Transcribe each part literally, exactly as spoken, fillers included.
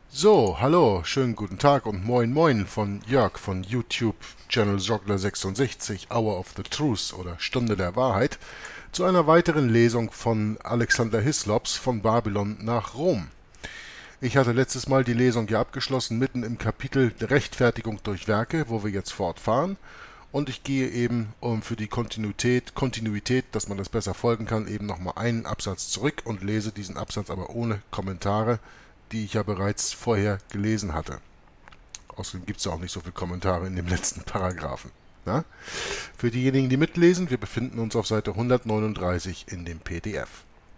So, hallo, schönen guten Tag und moin moin von Jörg von YouTube Channel Joggler sechsundsechzig, Hour of the Truth oder Stunde der Wahrheit, zu einer weiteren Lesung von Alexander Hislops von Babylon nach Rom. Ich hatte letztes Mal die Lesung ja abgeschlossen, mitten im Kapitel der Rechtfertigung durch Werke, wo wir jetzt fortfahren. Und ich gehe eben um für die Kontinuität, Kontinuität, dass man das besser folgen kann, eben nochmal einen Absatz zurück und lese diesen Absatz aber ohne Kommentare, die ich ja bereits vorher gelesen hatte. Außerdem gibt es ja auch nicht so viele Kommentare in dem letzten Paragraphen. Na? Für diejenigen, die mitlesen, wir befinden uns auf Seite hundertneununddreißig in dem P D F.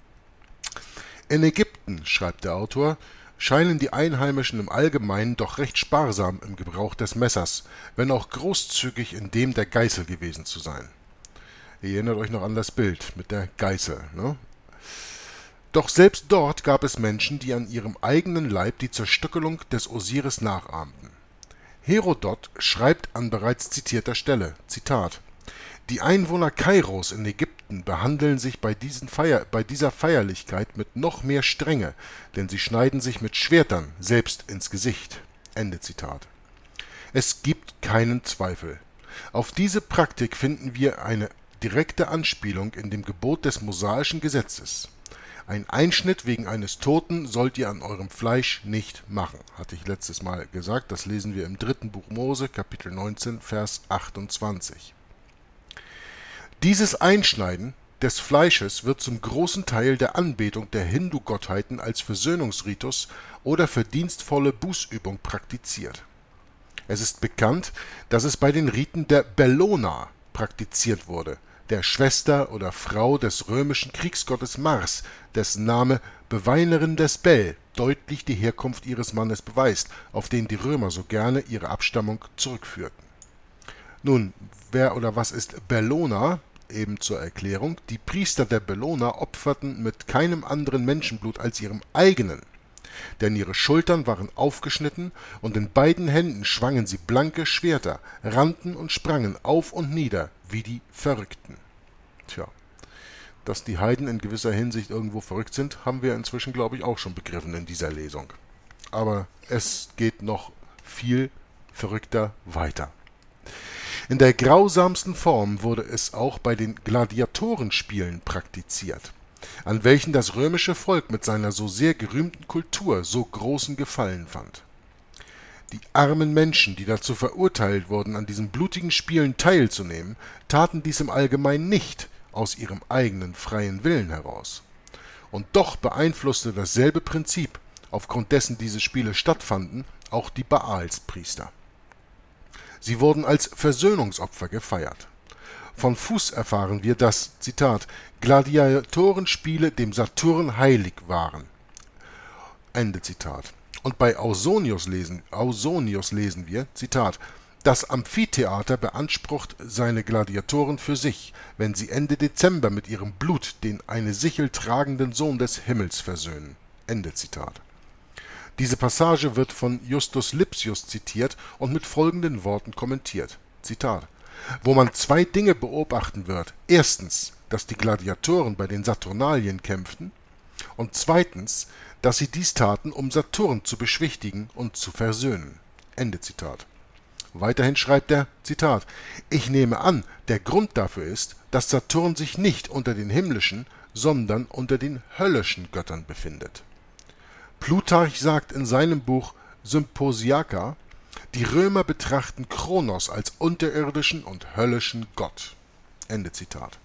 In Ägypten, schreibt der Autor, scheinen die Einheimischen im Allgemeinen doch recht sparsam im Gebrauch des Messers, wenn auch großzügig in dem der Geißel gewesen zu sein. Ihr erinnert euch noch an das Bild mit der Geißel, ne? Doch selbst dort gab es Menschen, die an ihrem eigenen Leib die Zerstückelung des Osiris nachahmten. Herodot schreibt an bereits zitierter Stelle, Zitat, die Einwohner Kairos in Ägypten behandeln sich bei, diesen Feier, bei dieser Feierlichkeit mit noch mehr Strenge, denn sie schneiden sich mit Schwertern selbst ins Gesicht. Ende Zitat. Es gibt keinen Zweifel. Auf diese Praktik finden wir eine direkte Anspielung in dem Gebot des mosaischen Gesetzes. Ein Einschnitt wegen eines Toten sollt ihr an eurem Fleisch nicht machen, hatte ich letztes Mal gesagt. Das lesen wir im dritten Buch Mose, Kapitel neunzehn, Vers achtundzwanzig. Dieses Einschneiden des Fleisches wird zum großen Teil der Anbetung der Hindu-Gottheiten als Versöhnungsritus oder verdienstvolle Bußübung praktiziert. Es ist bekannt, dass es bei den Riten der Bellona praktiziert wurde, der Schwester oder Frau des römischen Kriegsgottes Mars, dessen Name Beweinerin des Bel deutlich die Herkunft ihres Mannes beweist, auf den die Römer so gerne ihre Abstammung zurückführten. Nun, wer oder was ist Bellona? Eben zur Erklärung, die Priester der Bellona opferten mit keinem anderen Menschenblut als ihrem eigenen, denn ihre Schultern waren aufgeschnitten und in beiden Händen schwangen sie blanke Schwerter, rannten und sprangen auf und nieder wie die Verrückten. Tja, dass die Heiden in gewisser Hinsicht irgendwo verrückt sind, haben wir inzwischen, glaube ich, auch schon begriffen in dieser Lesung. Aber es geht noch viel verrückter weiter. In der grausamsten Form wurde es auch bei den Gladiatorenspielen praktiziert, an welchen das römische Volk mit seiner so sehr gerühmten Kultur so großen Gefallen fand. Die armen Menschen, die dazu verurteilt wurden, an diesen blutigen Spielen teilzunehmen, taten dies im Allgemeinen nicht aus ihrem eigenen freien Willen heraus. Und doch beeinflusste dasselbe Prinzip, aufgrund dessen diese Spiele stattfanden, auch die Baalspriester. Sie wurden als Versöhnungsopfer gefeiert. Von Fuß erfahren wir, dass, Zitat, Gladiatorenspiele dem Saturn heilig waren. Ende Zitat. Und bei Ausonius lesen, Ausonius lesen wir, Zitat, das Amphitheater beansprucht seine Gladiatoren für sich, wenn sie Ende Dezember mit ihrem Blut den eine Sichel tragenden Sohn des Himmels versöhnen. Ende Zitat. Diese Passage wird von Justus Lipsius zitiert und mit folgenden Worten kommentiert. Zitat: Wo man zwei Dinge beobachten wird. Erstens, dass die Gladiatoren bei den Saturnalien kämpften. Und zweitens, dass sie dies taten, um Saturn zu beschwichtigen und zu versöhnen. Ende Zitat. Weiterhin schreibt er, Zitat, ich nehme an, der Grund dafür ist, dass Saturn sich nicht unter den himmlischen, sondern unter den höllischen Göttern befindet. Plutarch sagt in seinem Buch Symposiaca, die Römer betrachten Kronos als unterirdischen und höllischen Gott. Ende Zitat.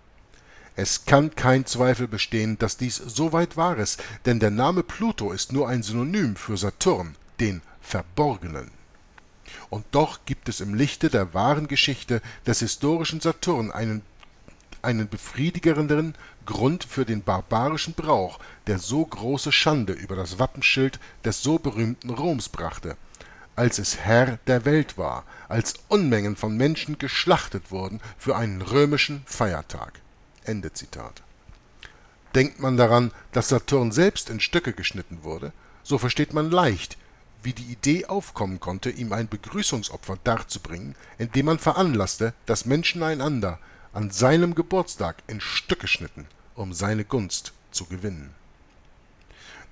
Es kann kein Zweifel bestehen, dass dies so weit wahr ist, denn der Name Pluto ist nur ein Synonym für Saturn, den Verborgenen. Und doch gibt es im Lichte der wahren Geschichte des historischen Saturn einen, einen befriedigenderen Grund für den barbarischen Brauch, der so große Schande über das Wappenschild des so berühmten Roms brachte, als es Herr der Welt war, als Unmengen von Menschen geschlachtet wurden für einen römischen Feiertag. Ende Zitat. Denkt man daran, dass Saturn selbst in Stücke geschnitten wurde, so versteht man leicht, wie die Idee aufkommen konnte, ihm ein Begrüßungsopfer darzubringen, indem man veranlasste, dass Menschen einander an seinem Geburtstag in Stücke schnitten, um seine Gunst zu gewinnen.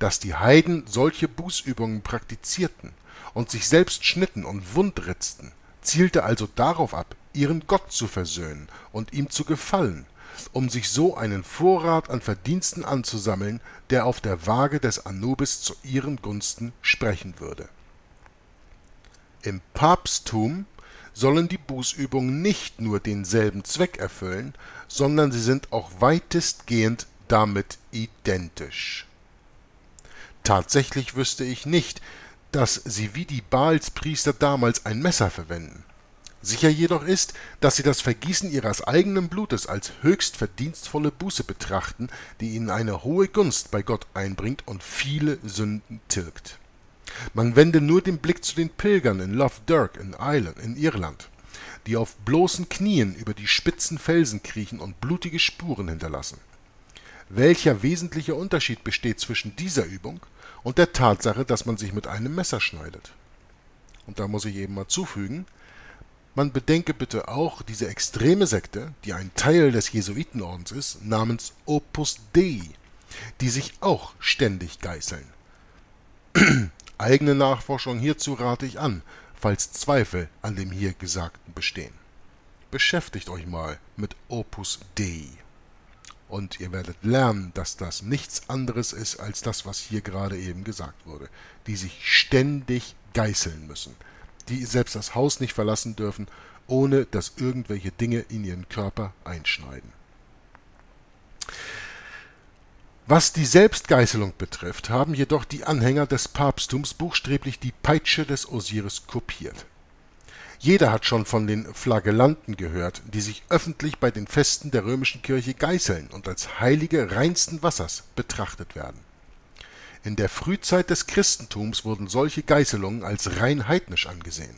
dass die Heiden solche Bußübungen praktizierten und sich selbst schnitten und wundritzten, zielte also darauf ab, ihren Gott zu versöhnen und ihm zu gefallen, um sich so einen Vorrat an Verdiensten anzusammeln, der auf der Waage des Anubis zu ihren Gunsten sprechen würde. Im Papsttum sollen die Bußübungen nicht nur denselben Zweck erfüllen, sondern sie sind auch weitestgehend damit identisch. Tatsächlich wüsste ich nicht, dass sie wie die Baalspriester damals ein Messer verwenden. Sicher jedoch ist, dass sie das Vergießen ihres eigenen Blutes als höchst verdienstvolle Buße betrachten, die ihnen eine hohe Gunst bei Gott einbringt und viele Sünden tilgt. Man wende nur den Blick zu den Pilgern in Lough Derg in Ireland, in Irland, die auf bloßen Knien über die spitzen Felsen kriechen und blutige Spuren hinterlassen. Welcher wesentliche Unterschied besteht zwischen dieser Übung und der Tatsache, dass man sich mit einem Messer schneidet? Und da muss ich eben mal zufügen, man bedenke bitte auch diese extreme Sekte, die ein Teil des Jesuitenordens ist, namens Opus Dei, die sich auch ständig geißeln. Eigene Nachforschung hierzu rate ich an, falls Zweifel an dem hier Gesagten bestehen. Beschäftigt euch mal mit Opus Dei. Und ihr werdet lernen, dass das nichts anderes ist als das, was hier gerade eben gesagt wurde, die sich ständig geißeln müssen, die selbst das Haus nicht verlassen dürfen, ohne dass irgendwelche Dinge in ihren Körper einschneiden. Was die Selbstgeißelung betrifft, haben jedoch die Anhänger des Papsttums buchstäblich die Peitsche des Osiris kopiert. Jeder hat schon von den Flagellanten gehört, die sich öffentlich bei den Festen der römischen Kirche geißeln und als Heilige reinsten Wassers betrachtet werden. In der Frühzeit des Christentums wurden solche Geißelungen als rein heidnisch angesehen.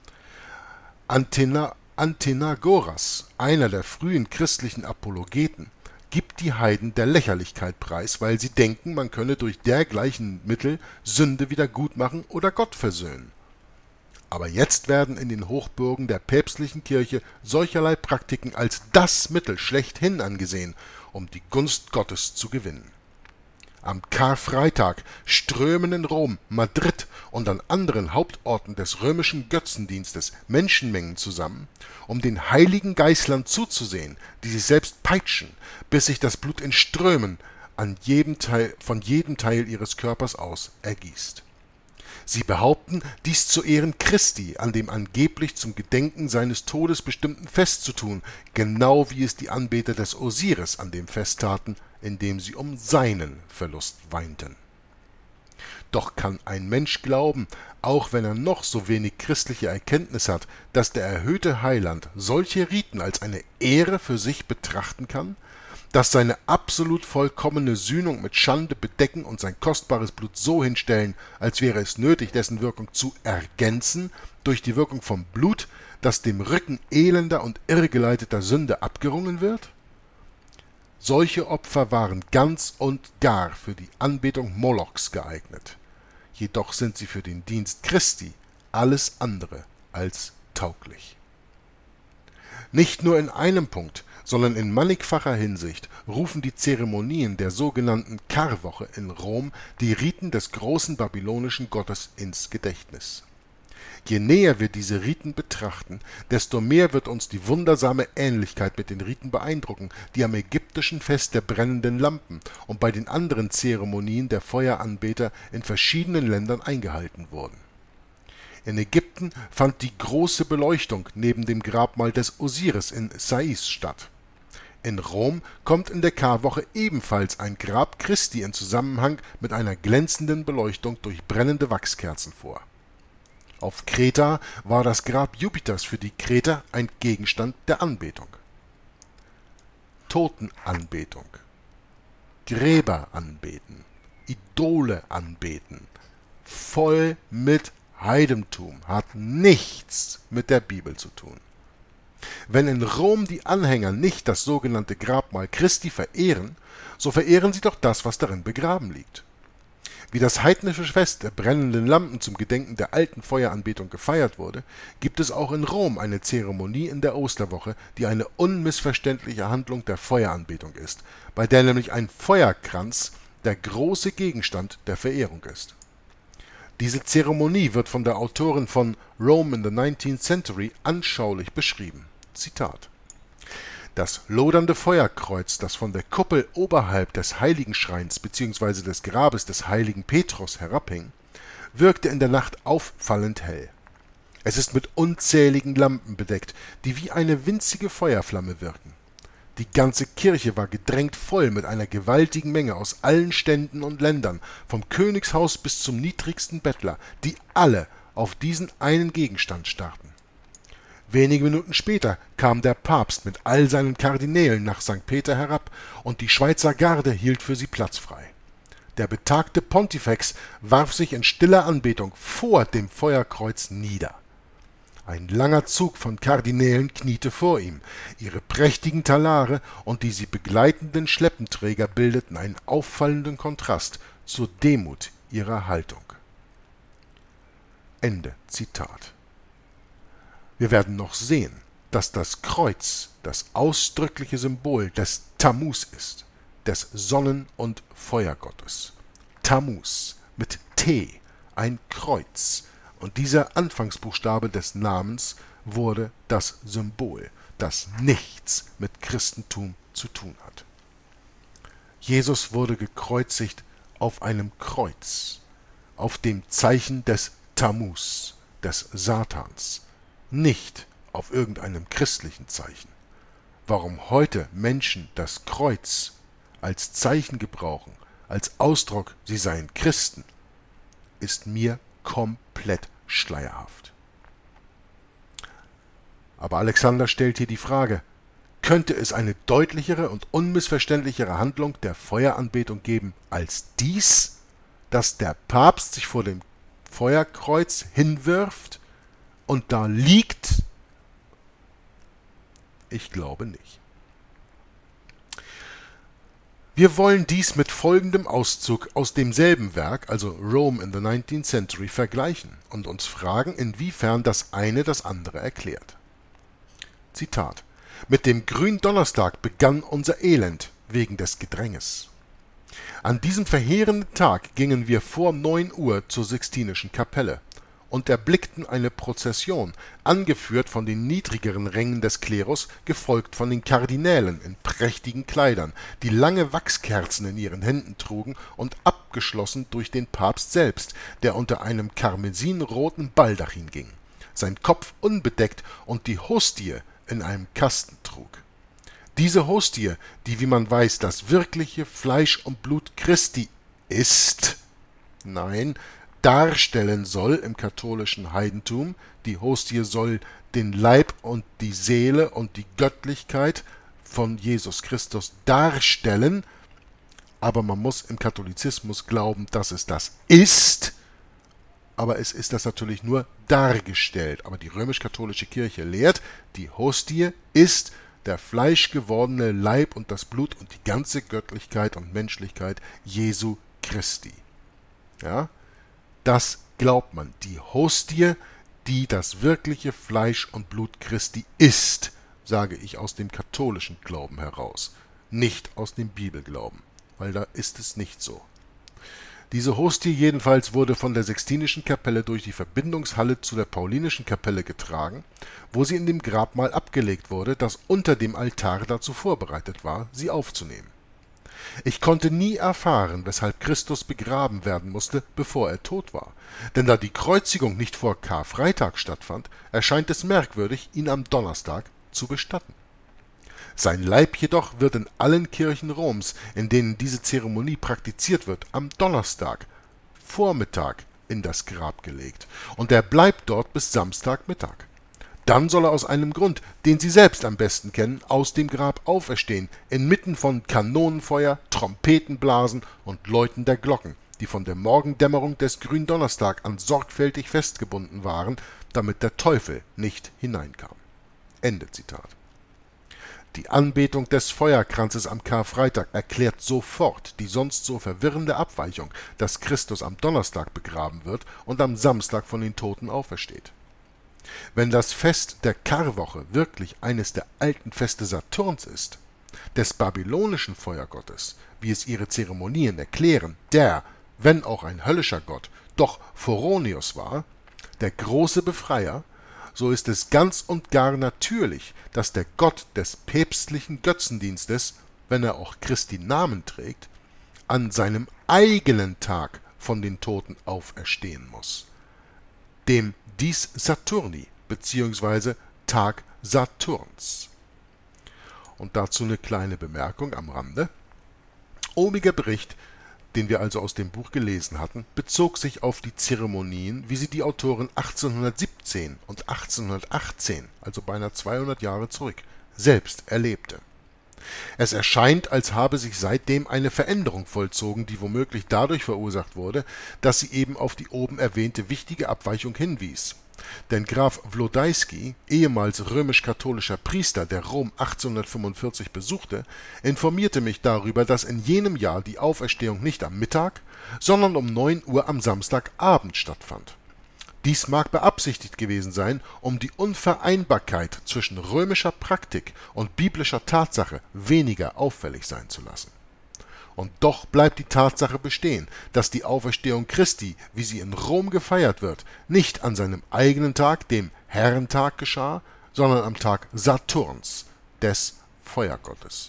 Antena, Athenagoras, einer der frühen christlichen Apologeten, gibt die Heiden der Lächerlichkeit preis, weil sie denken, man könne durch dergleichen Mittel Sünde wieder gutmachen oder Gott versöhnen. Aber jetzt werden in den Hochburgen der päpstlichen Kirche solcherlei Praktiken als das Mittel schlechthin angesehen, um die Gunst Gottes zu gewinnen. Am Karfreitag strömen in Rom, Madrid und an anderen Hauptorten des römischen Götzendienstes Menschenmengen zusammen, um den heiligen Geißlern zuzusehen, die sich selbst peitschen, bis sich das Blut in Strömen an jedem Teil, von jedem Teil ihres Körpers aus ergießt. Sie behaupten, dies zu Ehren Christi, an dem angeblich zum Gedenken seines Todes bestimmten Fest zu tun, genau wie es die Anbeter des Osiris an dem Fest taten, indem sie um seinen Verlust weinten. Doch kann ein Mensch glauben, auch wenn er noch so wenig christliche Erkenntnis hat, dass der erhöhte Heiland solche Riten als eine Ehre für sich betrachten kann, dass seine absolut vollkommene Sühnung mit Schande bedecken und sein kostbares Blut so hinstellen, als wäre es nötig, dessen Wirkung zu ergänzen durch die Wirkung vom Blut, das dem Rücken elender und irrgeleiteter Sünde abgerungen wird? Solche Opfer waren ganz und gar für die Anbetung Molochs geeignet. Jedoch sind sie für den Dienst Christi alles andere als tauglich. Nicht nur in einem Punkt, sondern in mannigfacher Hinsicht rufen die Zeremonien der sogenannten Karwoche in Rom die Riten des großen babylonischen Gottes ins Gedächtnis. Je näher wir diese Riten betrachten, desto mehr wird uns die wundersame Ähnlichkeit mit den Riten beeindrucken, die am ägyptischen Fest der brennenden Lampen und bei den anderen Zeremonien der Feueranbeter in verschiedenen Ländern eingehalten wurden. In Ägypten fand die große Beleuchtung neben dem Grabmal des Osiris in Sais statt. In Rom kommt in der Karwoche ebenfalls ein Grab Christi in Zusammenhang mit einer glänzenden Beleuchtung durch brennende Wachskerzen vor. Auf Kreta war das Grab Jupiters für die Kreter ein Gegenstand der Anbetung. Totenanbetung, Gräber anbeten, Idole anbeten, voll mit Heidentum, hat nichts mit der Bibel zu tun. Wenn in Rom die Anhänger nicht das sogenannte Grabmal Christi verehren, so verehren sie doch das, was darin begraben liegt. Wie das heidnische Fest der brennenden Lampen zum Gedenken der alten Feueranbetung gefeiert wurde, gibt es auch in Rom eine Zeremonie in der Osterwoche, die eine unmissverständliche Handlung der Feueranbetung ist, bei der nämlich ein Feuerkranz der große Gegenstand der Verehrung ist. Diese Zeremonie wird von der Autorin von Rome in the nineteenth Century anschaulich beschrieben. Zitat: Das lodernde Feuerkreuz, das von der Kuppel oberhalb des Heiligenschreins bzw. des Grabes des heiligen Petrus herabhing, wirkte in der Nacht auffallend hell. Es ist mit unzähligen Lampen bedeckt, die wie eine winzige Feuerflamme wirken. Die ganze Kirche war gedrängt voll mit einer gewaltigen Menge aus allen Ständen und Ländern, vom Königshaus bis zum niedrigsten Bettler, die alle auf diesen einen Gegenstand starrten. Wenige Minuten später kam der Papst mit all seinen Kardinälen nach Sankt Peter herab, und die Schweizer Garde hielt für sie Platz frei. Der betagte Pontifex warf sich in stiller Anbetung vor dem Feuerkreuz nieder. Ein langer Zug von Kardinälen kniete vor ihm. Ihre prächtigen Talare und die sie begleitenden Schleppenträger bildeten einen auffallenden Kontrast zur Demut ihrer Haltung. Ende Zitat. Wir werden noch sehen, dass das Kreuz das ausdrückliche Symbol des Tammuz ist, des Sonnen- und Feuergottes. Tammuz mit T, ein Kreuz. Und dieser Anfangsbuchstabe des Namens wurde das Symbol, das nichts mit Christentum zu tun hat. Jesus wurde gekreuzigt auf einem Kreuz, auf dem Zeichen des Tammuz, des Satans, nicht auf irgendeinem christlichen Zeichen. Warum heute Menschen das Kreuz als Zeichen gebrauchen, als Ausdruck, sie seien Christen, ist mir komplett schleierhaft. Aber Alexander stellt hier die Frage: Könnte es eine deutlichere und unmissverständlichere Handlung der Feueranbetung geben als dies, dass der Papst sich vor dem Feuerkreuz hinwirft und da liegt? Ich glaube nicht. Wir wollen dies mit folgendem Auszug aus demselben Werk, also Rome in the nineteenth Century, vergleichen und uns fragen, inwiefern das eine das andere erklärt. Zitat: Mit dem Gründonnerstag begann unser Elend wegen des Gedränges. An diesem verheerenden Tag gingen wir vor neun Uhr zur Sixtinischen Kapelle und erblickten eine Prozession, angeführt von den niedrigeren Rängen des Klerus, gefolgt von den Kardinälen in prächtigen Kleidern, die lange Wachskerzen in ihren Händen trugen, und abgeschlossen durch den Papst selbst, der unter einem karmesinroten Baldachin ging, sein Kopf unbedeckt und die Hostie in einem Kasten trug. Diese Hostie, die, wie man weiß, das wirkliche Fleisch und Blut Christi ist, nein, darstellen soll im katholischen Heidentum. Die Hostie soll den Leib und die Seele und die Göttlichkeit von Jesus Christus darstellen, aber man muss im Katholizismus glauben, dass es das ist, aber es ist das natürlich nur dargestellt. Aber die römisch-katholische Kirche lehrt, die Hostie ist der fleischgewordene Leib und das Blut und die ganze Göttlichkeit und Menschlichkeit Jesu Christi. Ja? Das glaubt man. Die Hostie, die das wirkliche Fleisch und Blut Christi ist, sage ich aus dem katholischen Glauben heraus, nicht aus dem Bibelglauben, weil da ist es nicht so. Diese Hostie jedenfalls wurde von der Sixtinischen Kapelle durch die Verbindungshalle zu der Paulinischen Kapelle getragen, wo sie in dem Grabmal abgelegt wurde, das unter dem Altar dazu vorbereitet war, sie aufzunehmen. Ich konnte nie erfahren, weshalb Christus begraben werden musste, bevor er tot war. Denn da die Kreuzigung nicht vor Karfreitag stattfand, erscheint es merkwürdig, ihn am Donnerstag zu bestatten. Sein Leib jedoch wird in allen Kirchen Roms, in denen diese Zeremonie praktiziert wird, am Donnerstag, Vormittag, in das Grab gelegt, und er bleibt dort bis Samstagmittag. Dann soll er aus einem Grund, den Sie selbst am besten kennen, aus dem Grab auferstehen, inmitten von Kanonenfeuer, Trompetenblasen und Läuten der Glocken, die von der Morgendämmerung des Gründonnerstag an sorgfältig festgebunden waren, damit der Teufel nicht hineinkam. Ende Zitat. Die Anbetung des Feuerkranzes am Karfreitag erklärt sofort die sonst so verwirrende Abweichung, dass Christus am Donnerstag begraben wird und am Samstag von den Toten aufersteht. Wenn das Fest der Karwoche wirklich eines der alten Feste Saturns ist, des babylonischen Feuergottes, wie es ihre Zeremonien erklären, der, wenn auch ein höllischer Gott, doch Phoronios war, der große Befreier, so ist es ganz und gar natürlich, dass der Gott des päpstlichen Götzendienstes, wenn er auch Christi Namen trägt, an seinem eigenen Tag von den Toten auferstehen muss, dem Dies Saturni bzw. Tag Saturns. Und dazu eine kleine Bemerkung am Rande. Obiger Bericht, den wir also aus dem Buch gelesen hatten, bezog sich auf die Zeremonien, wie sie die Autoren achtzehnhundertsiebzehn und achtzehnhundertachtzehn, also beinahe zweihundert Jahre zurück, selbst erlebte. Es erscheint, als habe sich seitdem eine Veränderung vollzogen, die womöglich dadurch verursacht wurde, dass sie eben auf die oben erwähnte wichtige Abweichung hinwies. Denn Graf Wlodański, ehemals römisch-katholischer Priester, der Rom achtzehnhundertfünfundvierzig besuchte, informierte mich darüber, dass in jenem Jahr die Auferstehung nicht am Mittag, sondern um neun Uhr am Samstagabend stattfand. Dies mag beabsichtigt gewesen sein, um die Unvereinbarkeit zwischen römischer Praktik und biblischer Tatsache weniger auffällig sein zu lassen. Und doch bleibt die Tatsache bestehen, dass die Auferstehung Christi, wie sie in Rom gefeiert wird, nicht an seinem eigenen Tag, dem Herrentag, geschah, sondern am Tag Saturns, des Feuergottes.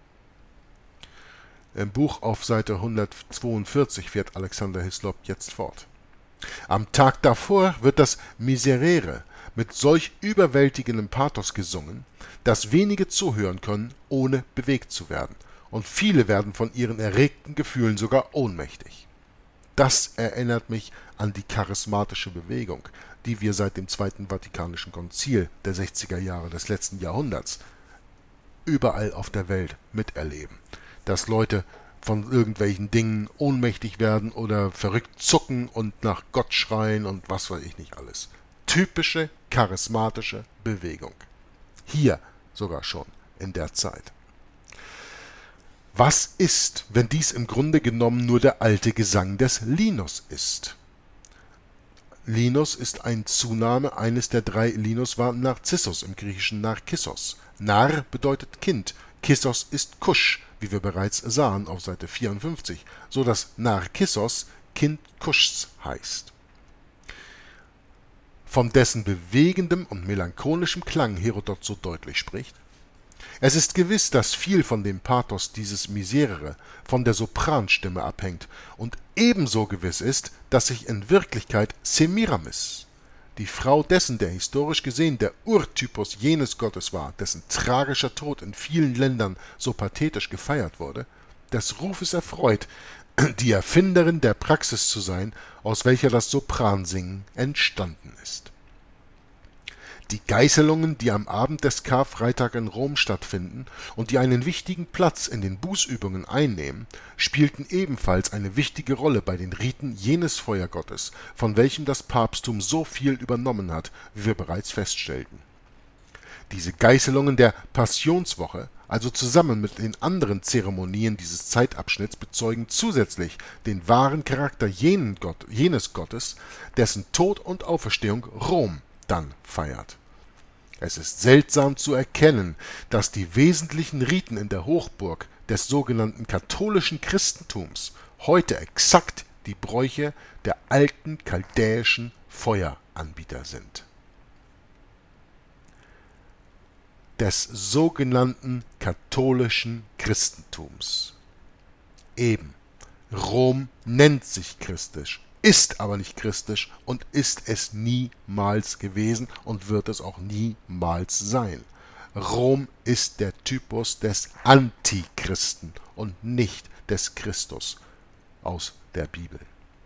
Im Buch auf Seite hundertzweiundvierzig fährt Alexander Hislop jetzt fort. Am Tag davor wird das Miserere mit solch überwältigendem Pathos gesungen, dass wenige zuhören können, ohne bewegt zu werden, und viele werden von ihren erregten Gefühlen sogar ohnmächtig. Das erinnert mich an die charismatische Bewegung, die wir seit dem Zweiten Vatikanischen Konzil der sechziger Jahre des letzten Jahrhunderts überall auf der Welt miterleben, dass Leute von irgendwelchen Dingen ohnmächtig werden oder verrückt zucken und nach Gott schreien und was weiß ich nicht alles. Typische charismatische Bewegung. Hier sogar schon in der Zeit. Was ist, wenn dies im Grunde genommen nur der alte Gesang des Linus ist? Linus ist ein Zunahme eines der drei Linus war Narzissus, im griechischen Narkissos. Nar bedeutet Kind, Kissos ist Kusch, wie wir bereits sahen auf Seite vierundfünfzig, so dass Narkissos Kind Kuschs heißt. Von dessen bewegendem und melancholischem Klang Herodot so deutlich spricht. Es ist gewiss, dass viel von dem Pathos dieses Miserere von der Sopranstimme abhängt und ebenso gewiss ist, dass sich in Wirklichkeit Semiramis, die Frau dessen, der historisch gesehen der Urtypus jenes Gottes war, dessen tragischer Tod in vielen Ländern so pathetisch gefeiert wurde, des Rufes erfreut, die Erfinderin der Praxis zu sein, aus welcher das Sopransingen entstanden ist. Die Geißelungen, die am Abend des Karfreitag in Rom stattfinden und die einen wichtigen Platz in den Bußübungen einnehmen, spielten ebenfalls eine wichtige Rolle bei den Riten jenes Feuergottes, von welchem das Papsttum so viel übernommen hat, wie wir bereits feststellten. Diese Geißelungen der Passionswoche, also zusammen mit den anderen Zeremonien dieses Zeitabschnitts, bezeugen zusätzlich den wahren Charakter jenen Gott, jenes Gottes, dessen Tod und Auferstehung Rom dann feiert. Es ist seltsam zu erkennen, dass die wesentlichen Riten in der Hochburg des sogenannten katholischen Christentums heute exakt die Bräuche der alten chaldäischen Feueranbieter sind. Des sogenannten katholischen Christentums. Eben, Rom nennt sich christlich, ist aber nicht christlich und ist es niemals gewesen und wird es auch niemals sein. Rom ist der Typus des Antichristen und nicht des Christus aus der Bibel.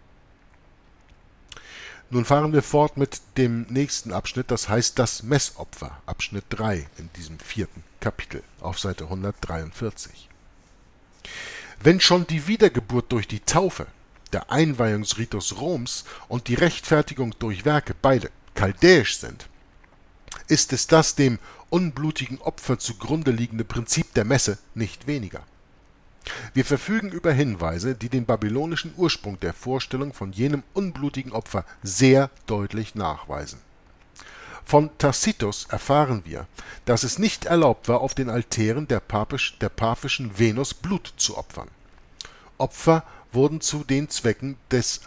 Nun fahren wir fort mit dem nächsten Abschnitt, das heißt das Messopfer, Abschnitt drei in diesem vierten Kapitel auf Seite hundertdreiundvierzig. Wenn schon die Wiedergeburt durch die Taufe, der Einweihungsritus Roms und die Rechtfertigung durch Werke beide chaldäisch sind, ist es das dem unblutigen Opfer zugrunde liegende Prinzip der Messe nicht weniger. Wir verfügen über Hinweise, die den babylonischen Ursprung der Vorstellung von jenem unblutigen Opfer sehr deutlich nachweisen. Von Tacitus erfahren wir, dass es nicht erlaubt war, auf den Altären der, Papisch, der paphischen Venus Blut zu opfern. Opfer wurden zu den Zwecken des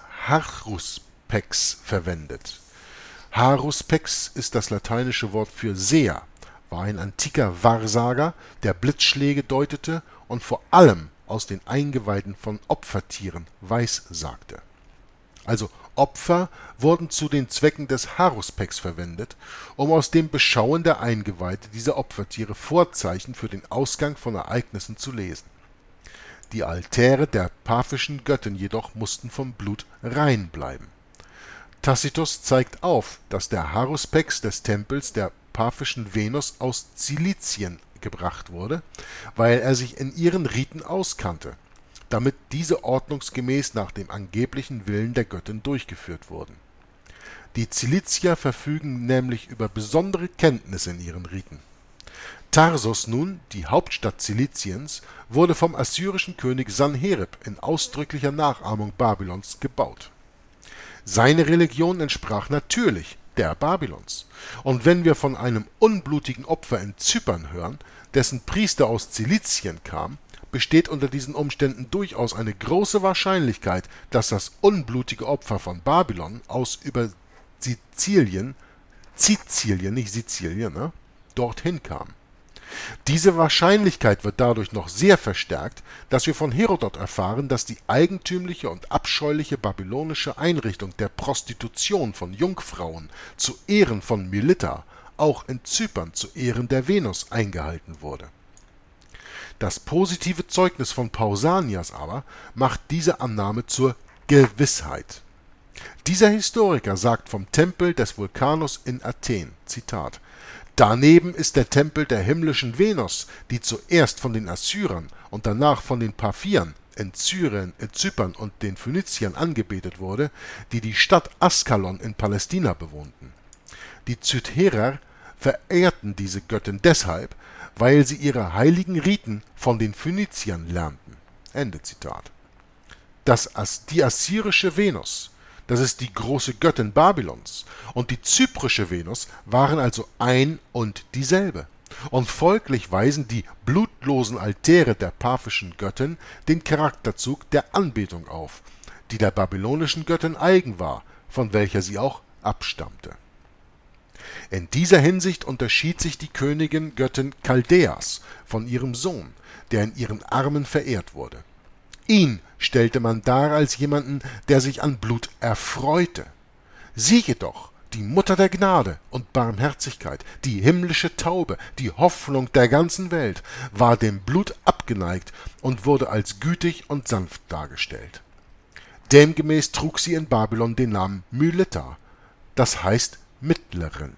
Haruspex verwendet. Haruspex ist das lateinische Wort für Seher, war ein antiker Wahrsager, der Blitzschläge deutete und vor allem aus den Eingeweiden von Opfertieren weissagte. Also Opfer wurden zu den Zwecken des Haruspex verwendet, um aus dem Beschauen der Eingeweide dieser Opfertiere Vorzeichen für den Ausgang von Ereignissen zu lesen. Die Altäre der paphischen Göttin jedoch mussten vom Blut rein bleiben. Tacitus zeigt auf, dass der Haruspex des Tempels der paphischen Venus aus Zilizien gebracht wurde, weil er sich in ihren Riten auskannte, damit diese ordnungsgemäß nach dem angeblichen Willen der Göttin durchgeführt wurden. Die Zilizier verfügen nämlich über besondere Kenntnisse in ihren Riten. Tarsus nun, die Hauptstadt Ziliziens, wurde vom assyrischen König Sanherib in ausdrücklicher Nachahmung Babylons gebaut. Seine Religion entsprach natürlich der Babylons. Und wenn wir von einem unblutigen Opfer in Zypern hören, dessen Priester aus Zilizien kam, besteht unter diesen Umständen durchaus eine große Wahrscheinlichkeit, dass das unblutige Opfer von Babylon aus über Sizilien, Sizilien, nicht Sizilien, ne, dorthin kam. Diese Wahrscheinlichkeit wird dadurch noch sehr verstärkt, dass wir von Herodot erfahren, dass die eigentümliche und abscheuliche babylonische Einrichtung der Prostitution von Jungfrauen zu Ehren von Mylitta auch in Zypern zu Ehren der Venus eingehalten wurde. Das positive Zeugnis von Pausanias aber macht diese Annahme zur Gewissheit. Dieser Historiker sagt vom Tempel des Vulkanus in Athen, Zitat: Daneben ist der Tempel der himmlischen Venus, die zuerst von den Assyrern und danach von den Parthiern in Syrien, in Zypern und den Phöniziern angebetet wurde, die die Stadt Askalon in Palästina bewohnten. Die Zytherer verehrten diese Göttin deshalb, weil sie ihre heiligen Riten von den Phöniziern lernten. Ende Zitat. Das, die assyrische Venus, das ist die große Göttin Babylons, und die zyprische Venus waren also ein und dieselbe. Und folglich weisen die blutlosen Altäre der paphischen Göttin den Charakterzug der Anbetung auf, die der babylonischen Göttin eigen war, von welcher sie auch abstammte. In dieser Hinsicht unterschied sich die Königin Göttin Chaldeas von ihrem Sohn, der in ihren Armen verehrt wurde. Ihn stellte man dar als jemanden, der sich an Blut erfreute. Sie jedoch, die Mutter der Gnade und Barmherzigkeit, die himmlische Taube, die Hoffnung der ganzen Welt, war dem Blut abgeneigt und wurde als gütig und sanft dargestellt. Demgemäß trug sie in Babylon den Namen Mylitta, das heißt Mittlerin.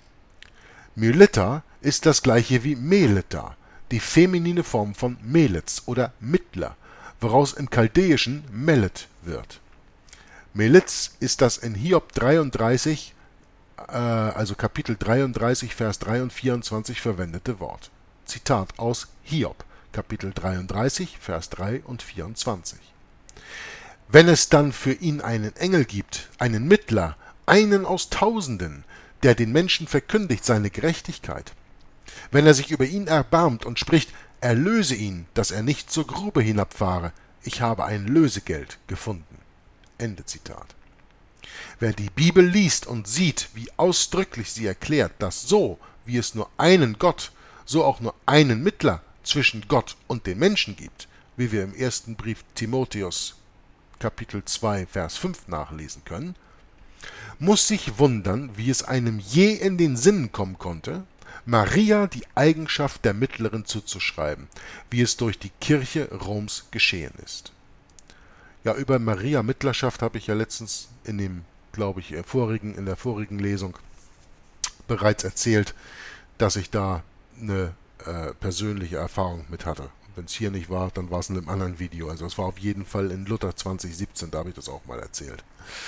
Mylitta ist das gleiche wie Melitta, die feminine Form von Melitz oder Mittler, woraus im Chaldäischen Melet wird. Melitz ist das in Hiob dreiunddreißig, äh, also Kapitel dreiunddreißig, Vers drei und vierundzwanzig verwendete Wort. Zitat aus Hiob, Kapitel dreiunddreißig, Vers drei und vierundzwanzig. Wenn es dann für ihn einen Engel gibt, einen Mittler, einen aus Tausenden, der den Menschen verkündigt seine Gerechtigkeit, wenn er sich über ihn erbarmt und spricht, erlöse ihn, dass er nicht zur Grube hinabfahre, ich habe ein Lösegeld gefunden. Ende Zitat. Wer die Bibel liest und sieht, wie ausdrücklich sie erklärt, dass so, wie es nur einen Gott, so auch nur einen Mittler zwischen Gott und den Menschen gibt, wie wir im ersten Brief Timotheus, Kapitel zwei, Vers fünf nachlesen können, muss sich wundern, wie es einem je in den Sinn kommen konnte, Maria die Eigenschaft der Mittlerin zuzuschreiben, wie es durch die Kirche Roms geschehen ist. Ja, über Maria Mittlerschaft habe ich ja letztens in dem, glaube ich, vorigen, in der vorigen Lesung bereits erzählt, dass ich da eine äh, persönliche Erfahrung mit hatte. Wenn es hier nicht war, dann war es in einem anderen Video. Also es war auf jeden Fall in Luther zwanzig siebzehn, da habe ich das auch mal erzählt.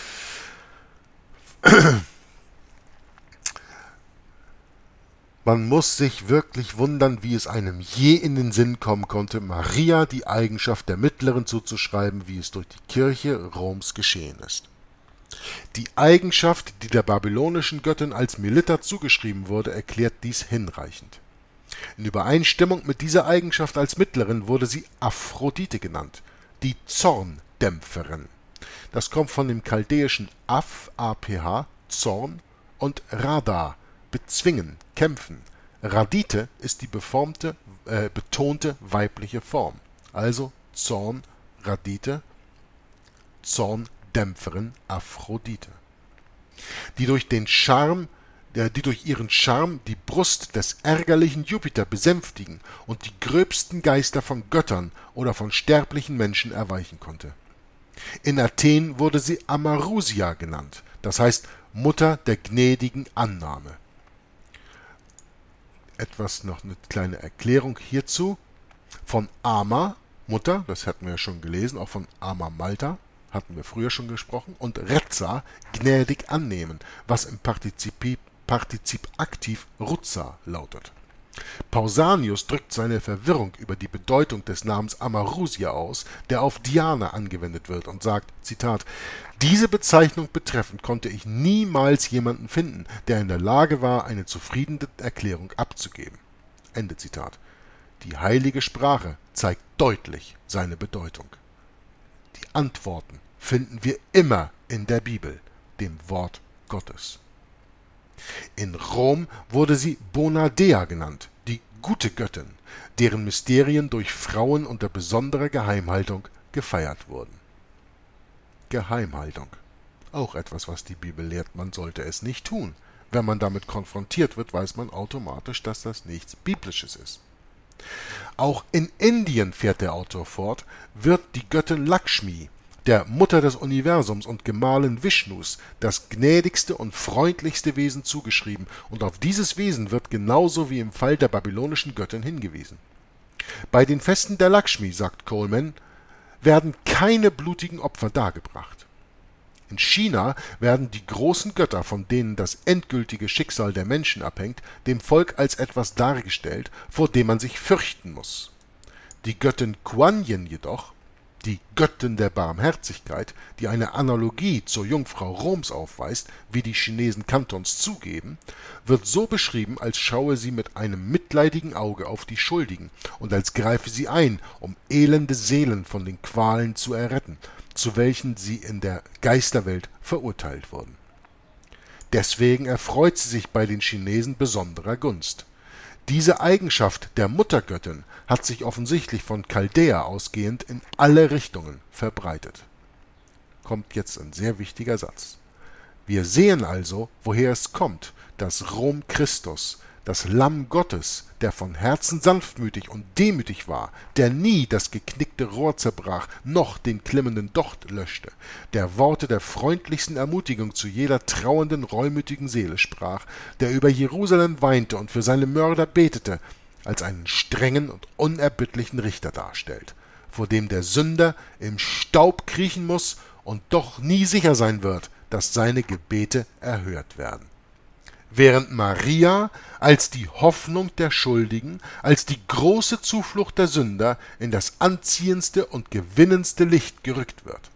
Man muss sich wirklich wundern, wie es einem je in den Sinn kommen konnte, Maria die Eigenschaft der Mittlerin zuzuschreiben, wie es durch die Kirche Roms geschehen ist. Die Eigenschaft, die der babylonischen Göttin als Melitta zugeschrieben wurde, erklärt dies hinreichend. In Übereinstimmung mit dieser Eigenschaft als Mittlerin wurde sie Aphrodite genannt, die Zorndämpferin. Das kommt von dem chaldäischen Aph, A P H, Zorn, und Rada, bezwingen, kämpfen. Radite ist die beformte, äh, betonte weibliche Form. Also Zorn, Radite, Zorndämpferin, Aphrodite. Die durch den Charme die durch ihren Charme die Brust des ärgerlichen Jupiter besänftigen und die gröbsten Geister von Göttern oder von sterblichen Menschen erweichen konnte. In Athen wurde sie Amarusia genannt, das heißt Mutter der gnädigen Annahme. Etwas noch eine kleine Erklärung hierzu. Von Ama, Mutter, das hatten wir ja schon gelesen, auch von Ama Malta, hatten wir früher schon gesprochen, und Rezza, gnädig annehmen, was im Partizip Partizip aktiv Ruzza lautet. Pausanius drückt seine Verwirrung über die Bedeutung des Namens Amarusia aus, der auf Diana angewendet wird, und sagt, Zitat, diese Bezeichnung betreffend konnte ich niemals jemanden finden, der in der Lage war, eine zufriedene Erklärung abzugeben. Ende Zitat. Die heilige Sprache zeigt deutlich seine Bedeutung. Die Antworten finden wir immer in der Bibel, dem Wort Gottes. In Rom wurde sie Bonadea genannt, die gute Göttin, deren Mysterien durch Frauen unter besonderer Geheimhaltung gefeiert wurden. Geheimhaltung. Auch etwas, was die Bibel lehrt, man sollte es nicht tun. Wenn man damit konfrontiert wird, weiß man automatisch, dass das nichts Biblisches ist. Auch in Indien, fährt der Autor fort, wird die Göttin Lakshmi, der Mutter des Universums und Gemahlin Vishnus, das gnädigste und freundlichste Wesen zugeschrieben, und auf dieses Wesen wird genauso wie im Fall der babylonischen Göttin hingewiesen. Bei den Festen der Lakshmi, sagt Coleman, werden keine blutigen Opfer dargebracht. In China werden die großen Götter, von denen das endgültige Schicksal der Menschen abhängt, dem Volk als etwas dargestellt, vor dem man sich fürchten muss. Die Göttin Kuan Yin jedoch, die Göttin der Barmherzigkeit, die eine Analogie zur Jungfrau Roms aufweist, wie die Chinesen Kantons zugeben, wird so beschrieben, als schaue sie mit einem mitleidigen Auge auf die Schuldigen und als greife sie ein, um elende Seelen von den Qualen zu erretten, zu welchen sie in der Geisterwelt verurteilt wurden. Deswegen erfreut sie sich bei den Chinesen besonderer Gunst. Diese Eigenschaft der Muttergöttin hat sich offensichtlich von Chaldäa ausgehend in alle Richtungen verbreitet. Kommt jetzt ein sehr wichtiger Satz. Wir sehen also, woher es kommt, dass Rom Christus, das Lamm Gottes, der von Herzen sanftmütig und demütig war, der nie das geknickte Rohr zerbrach, noch den klimmenden Docht löschte, der Worte der freundlichsten Ermutigung zu jeder trauernden, reumütigen Seele sprach, der über Jerusalem weinte und für seine Mörder betete, als einen strengen und unerbittlichen Richter darstellt, vor dem der Sünder im Staub kriechen muß und doch nie sicher sein wird, dass seine Gebete erhört werden. Während Maria als die Hoffnung der Schuldigen, als die große Zuflucht der Sünder in das anziehendste und gewinnendste Licht gerückt wird.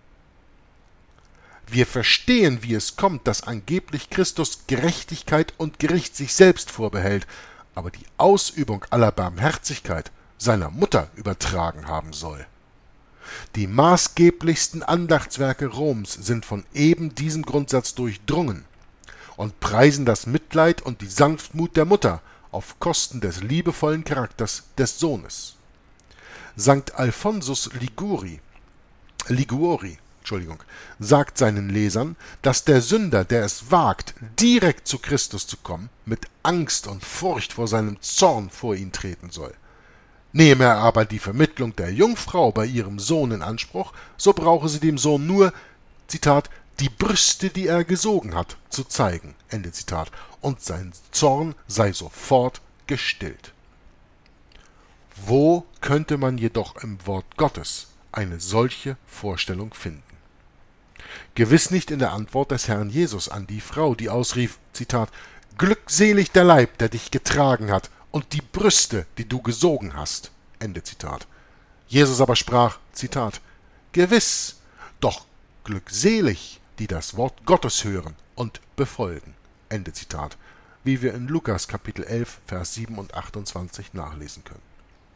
Wir verstehen, wie es kommt, dass angeblich Christus Gerechtigkeit und Gericht sich selbst vorbehält, aber die Ausübung aller Barmherzigkeit seiner Mutter übertragen haben soll. Die maßgeblichsten Andachtswerke Roms sind von eben diesem Grundsatz durchdrungen und preisen das Mitleid und die Sanftmut der Mutter auf Kosten des liebevollen Charakters des Sohnes. Sankt Alphonsus Liguri, Liguori Entschuldigung, sagt seinen Lesern, dass der Sünder, der es wagt, direkt zu Christus zu kommen, mit Angst und Furcht vor seinem Zorn vor ihn treten soll. Nehme er aber die Vermittlung der Jungfrau bei ihrem Sohn in Anspruch, so brauche sie dem Sohn nur, Zitat, die Brüste, die er gesogen hat, zu zeigen, Ende Zitat, und sein Zorn sei sofort gestillt. Wo könnte man jedoch im Wort Gottes eine solche Vorstellung finden? Gewiss nicht in der Antwort des Herrn Jesus an die Frau, die ausrief, Zitat, glückselig der Leib, der dich getragen hat, und die Brüste, die du gesogen hast, Ende Zitat. Jesus aber sprach, Zitat, gewiss, doch glückselig die das Wort Gottes hören und befolgen. Ende Zitat, wie wir in Lukas Kapitel elf, Vers sieben und achtundzwanzig nachlesen können.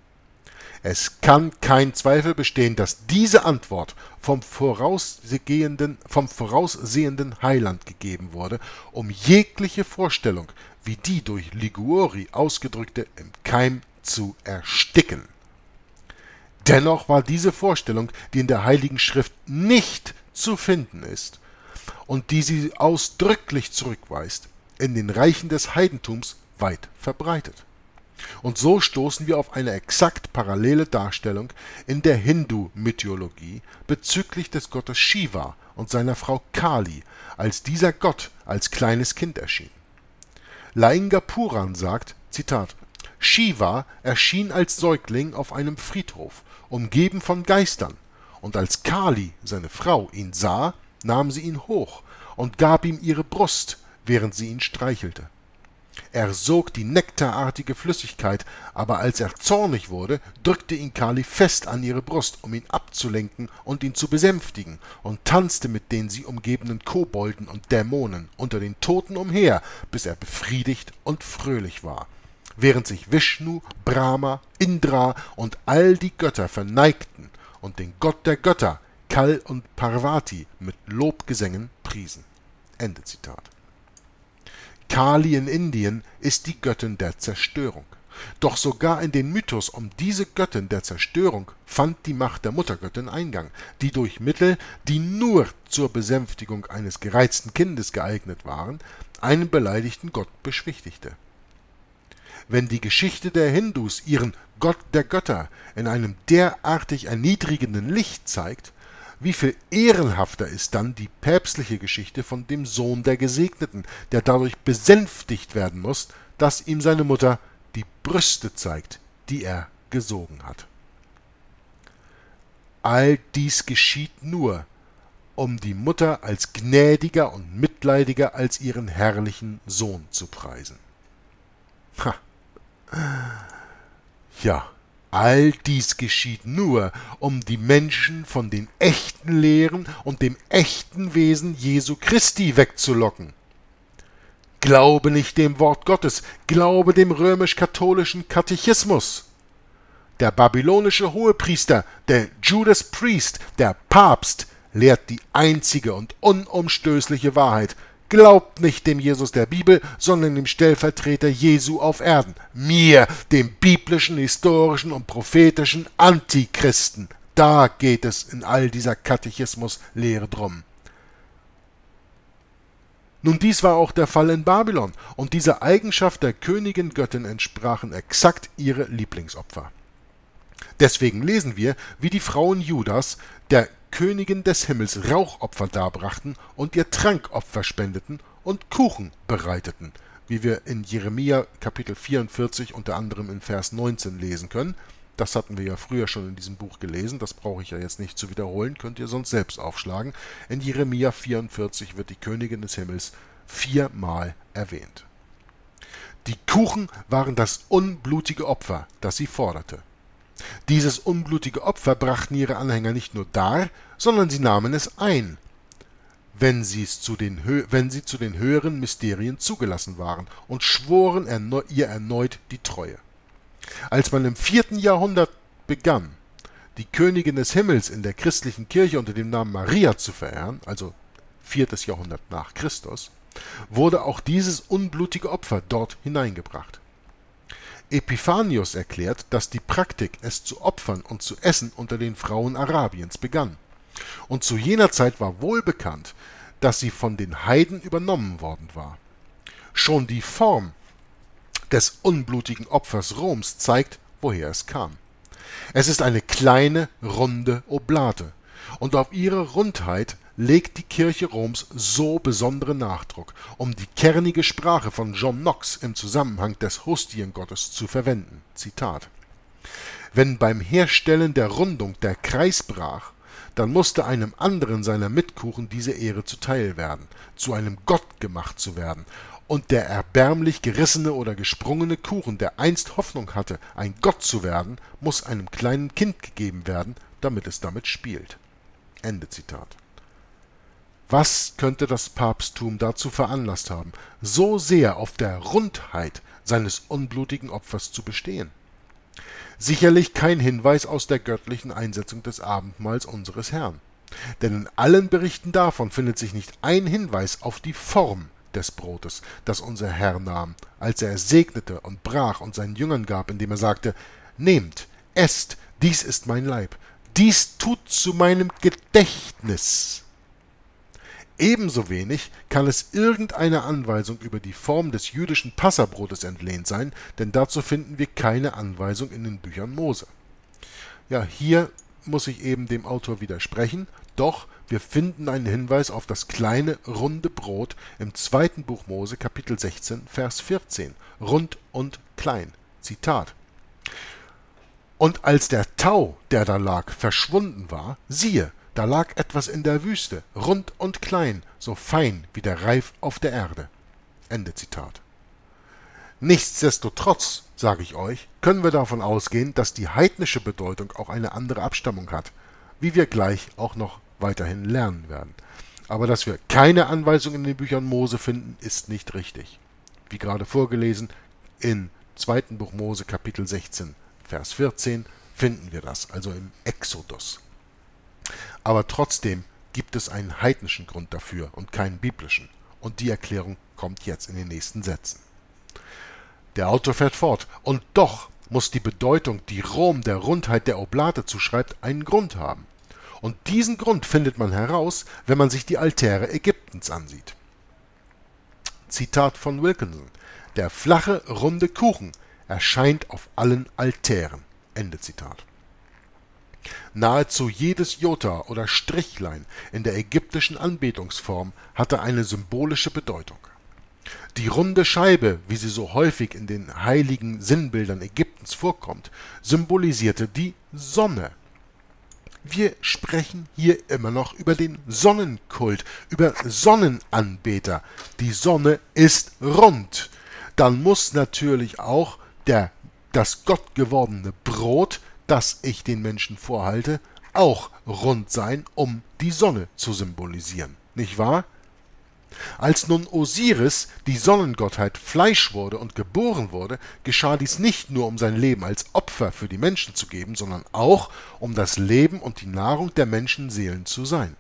Es kann kein Zweifel bestehen, dass diese Antwort vom voraussehenden, vom voraussehenden Heiland gegeben wurde, um jegliche Vorstellung, wie die durch Liguori ausgedrückte, im Keim zu ersticken. Dennoch war diese Vorstellung, die in der Heiligen Schrift nicht zu finden ist und die sie ausdrücklich zurückweist, in den Reichen des Heidentums weit verbreitet. Und so stoßen wir auf eine exakt parallele Darstellung in der Hindu-Mythologie bezüglich des Gottes Shiva und seiner Frau Kali, als dieser Gott als kleines Kind erschien. Lainga Puran sagt, Zitat, Shiva erschien als Säugling auf einem Friedhof, umgeben von Geistern, und als Kali, seine Frau, ihn sah, nahm sie ihn hoch und gab ihm ihre Brust, während sie ihn streichelte. Er sog die nektarartige Flüssigkeit, aber als er zornig wurde, drückte ihn Kali fest an ihre Brust, um ihn abzulenken und ihn zu besänftigen, und tanzte mit den sie umgebenden Kobolden und Dämonen unter den Toten umher, bis er befriedigt und fröhlich war, während sich Vishnu, Brahma, Indra und all die Götter verneigten und den Gott der Götter, Kal und Parvati, mit Lobgesängen priesen. Ende Zitat. Kali in Indien ist die Göttin der Zerstörung. Doch sogar in den Mythos um diese Göttin der Zerstörung fand die Macht der Muttergöttin Eingang, die durch Mittel, die nur zur Besänftigung eines gereizten Kindes geeignet waren, einen beleidigten Gott beschwichtigte. Wenn die Geschichte der Hindus ihren Gott der Götter in einem derartig erniedrigenden Licht zeigt, wie viel ehrenhafter ist dann die päpstliche Geschichte von dem Sohn der Gesegneten, der dadurch besänftigt werden muss, dass ihm seine Mutter die Brüste zeigt, die er gesogen hat. All dies geschieht nur, um die Mutter als gnädiger und mitleidiger als ihren herrlichen Sohn zu preisen. Ha. Ja. All dies geschieht nur, um die Menschen von den echten Lehren und dem echten Wesen Jesu Christi wegzulocken. Glaube nicht dem Wort Gottes, glaube dem römisch-katholischen Katechismus. Der babylonische Hohepriester, der Judas Priest, der Papst, lehrt die einzige und unumstößliche Wahrheit. Glaubt nicht dem Jesus der Bibel, sondern dem Stellvertreter Jesu auf Erden, mir, dem biblischen, historischen und prophetischen Antichristen. Da geht es in all dieser Katechismuslehre drum. Nun, dies war auch der Fall in Babylon, und diese Eigenschaft der Königin-Göttin entsprachen exakt ihre Lieblingsopfer. Deswegen lesen wir, wie die Frauen Judas der Königin des Himmels Rauchopfer darbrachten und ihr Trankopfer spendeten und Kuchen bereiteten, wie wir in Jeremia Kapitel vierundvierzig unter anderem in Vers neunzehn lesen können. Das hatten wir ja früher schon in diesem Buch gelesen, das brauche ich ja jetzt nicht zu wiederholen, könnt ihr sonst selbst aufschlagen. In Jeremia vierundvierzig wird die Königin des Himmels viermal erwähnt. Die Kuchen waren das unblutige Opfer, das sie forderte. Dieses unblutige Opfer brachten ihre Anhänger nicht nur dar, sondern sie nahmen es ein, wenn, zu den, wenn sie zu den höheren Mysterien zugelassen waren, und schworen erneu ihr erneut die Treue. Als man im vierten Jahrhundert begann, die Königin des Himmels in der christlichen Kirche unter dem Namen Maria zu verehren, also viertes Jahrhundert nach Christus, wurde auch dieses unblutige Opfer dort hineingebracht. Epiphanius erklärt, dass die Praktik, es zu opfern und zu essen, unter den Frauen Arabiens begann. Und zu jener Zeit war wohl bekannt, dass sie von den Heiden übernommen worden war. Schon die Form des unblutigen Opfers Roms zeigt, woher es kam. Es ist eine kleine, runde Oblate, und auf ihre Rundheit legt die Kirche Roms so besonderen Nachdruck, um die kernige Sprache von John Knox im Zusammenhang des Hostiengottes zu verwenden. Zitat: Wenn beim Herstellen der Rundung der Kreis brach, dann musste einem anderen seiner Mitkuchen diese Ehre zuteil werden, zu einem Gott gemacht zu werden, und der erbärmlich gerissene oder gesprungene Kuchen, der einst Hoffnung hatte, ein Gott zu werden, muss einem kleinen Kind gegeben werden, damit es damit spielt. Ende Zitat. Was könnte das Papsttum dazu veranlasst haben, so sehr auf der Rundheit seines unblutigen Opfers zu bestehen? Sicherlich kein Hinweis aus der göttlichen Einsetzung des Abendmahls unseres Herrn. Denn in allen Berichten davon findet sich nicht ein Hinweis auf die Form des Brotes, das unser Herr nahm, als er es segnete und brach und seinen Jüngern gab, indem er sagte: Nehmt, esst, dies ist mein Leib, dies tut zu meinem Gedächtnis. Ebenso wenig kann es irgendeine Anweisung über die Form des jüdischen Passabrotes entlehnt sein, denn dazu finden wir keine Anweisung in den Büchern Mose. Ja, hier muss ich eben dem Autor widersprechen, doch wir finden einen Hinweis auf das kleine, runde Brot im zweiten Buch Mose, Kapitel sechzehn, Vers vierzehn. Rund und klein. Zitat. Und als der Tau, der da lag, verschwunden war, siehe, da lag etwas in der Wüste, rund und klein, so fein wie der Reif auf der Erde. Ende Zitat. Nichtsdestotrotz, sage ich euch, können wir davon ausgehen, dass die heidnische Bedeutung auch eine andere Abstammung hat, wie wir gleich auch noch weiterhin lernen werden. Aber dass wir keine Anweisung in den Büchern Mose finden, ist nicht richtig. Wie gerade vorgelesen, im zweiten Buch Mose, Kapitel sechzehn, Vers vierzehn, finden wir das, also im Exodus. Aber trotzdem gibt es einen heidnischen Grund dafür und keinen biblischen. Und die Erklärung kommt jetzt in den nächsten Sätzen. Der Autor fährt fort. Und doch muss die Bedeutung, die Rom der Rundheit der Oblate zuschreibt, einen Grund haben. Und diesen Grund findet man heraus, wenn man sich die Altäre Ägyptens ansieht. Zitat von Wilkinson: Der flache, runde Kuchen erscheint auf allen Altären. Ende Zitat. Nahezu jedes Jota oder Strichlein in der ägyptischen Anbetungsform hatte eine symbolische Bedeutung. Die runde Scheibe, wie sie so häufig in den heiligen Sinnbildern Ägyptens vorkommt, symbolisierte die Sonne. Wir sprechen hier immer noch über den Sonnenkult, über Sonnenanbeter. Die Sonne ist rund. Dann muss natürlich auch der, das gottgewordene Brot, das ich den Menschen vorhalte, auch rund sein, um die Sonne zu symbolisieren. Nicht wahr? Als nun Osiris, die Sonnengottheit, Fleisch wurde und geboren wurde, geschah dies nicht nur, um sein Leben als Opfer für die Menschen zu geben, sondern auch, um das Leben und die Nahrung der Menschenseelen zu sein.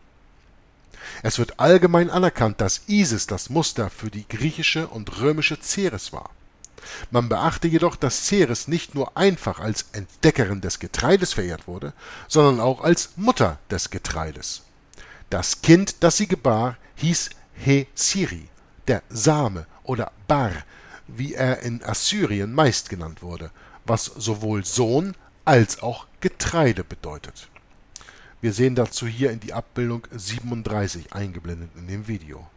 Es wird allgemein anerkannt, dass Isis das Muster für die griechische und römische Ceres war. Man beachte jedoch, dass Ceres nicht nur einfach als Entdeckerin des Getreides verehrt wurde, sondern auch als Mutter des Getreides. Das Kind, das sie gebar, hieß He-Siri, der Same oder Bar, wie er in Assyrien meist genannt wurde, was sowohl Sohn als auch Getreide bedeutet. Wir sehen dazu hier in die Abbildung siebenunddreißig eingeblendet in dem Video.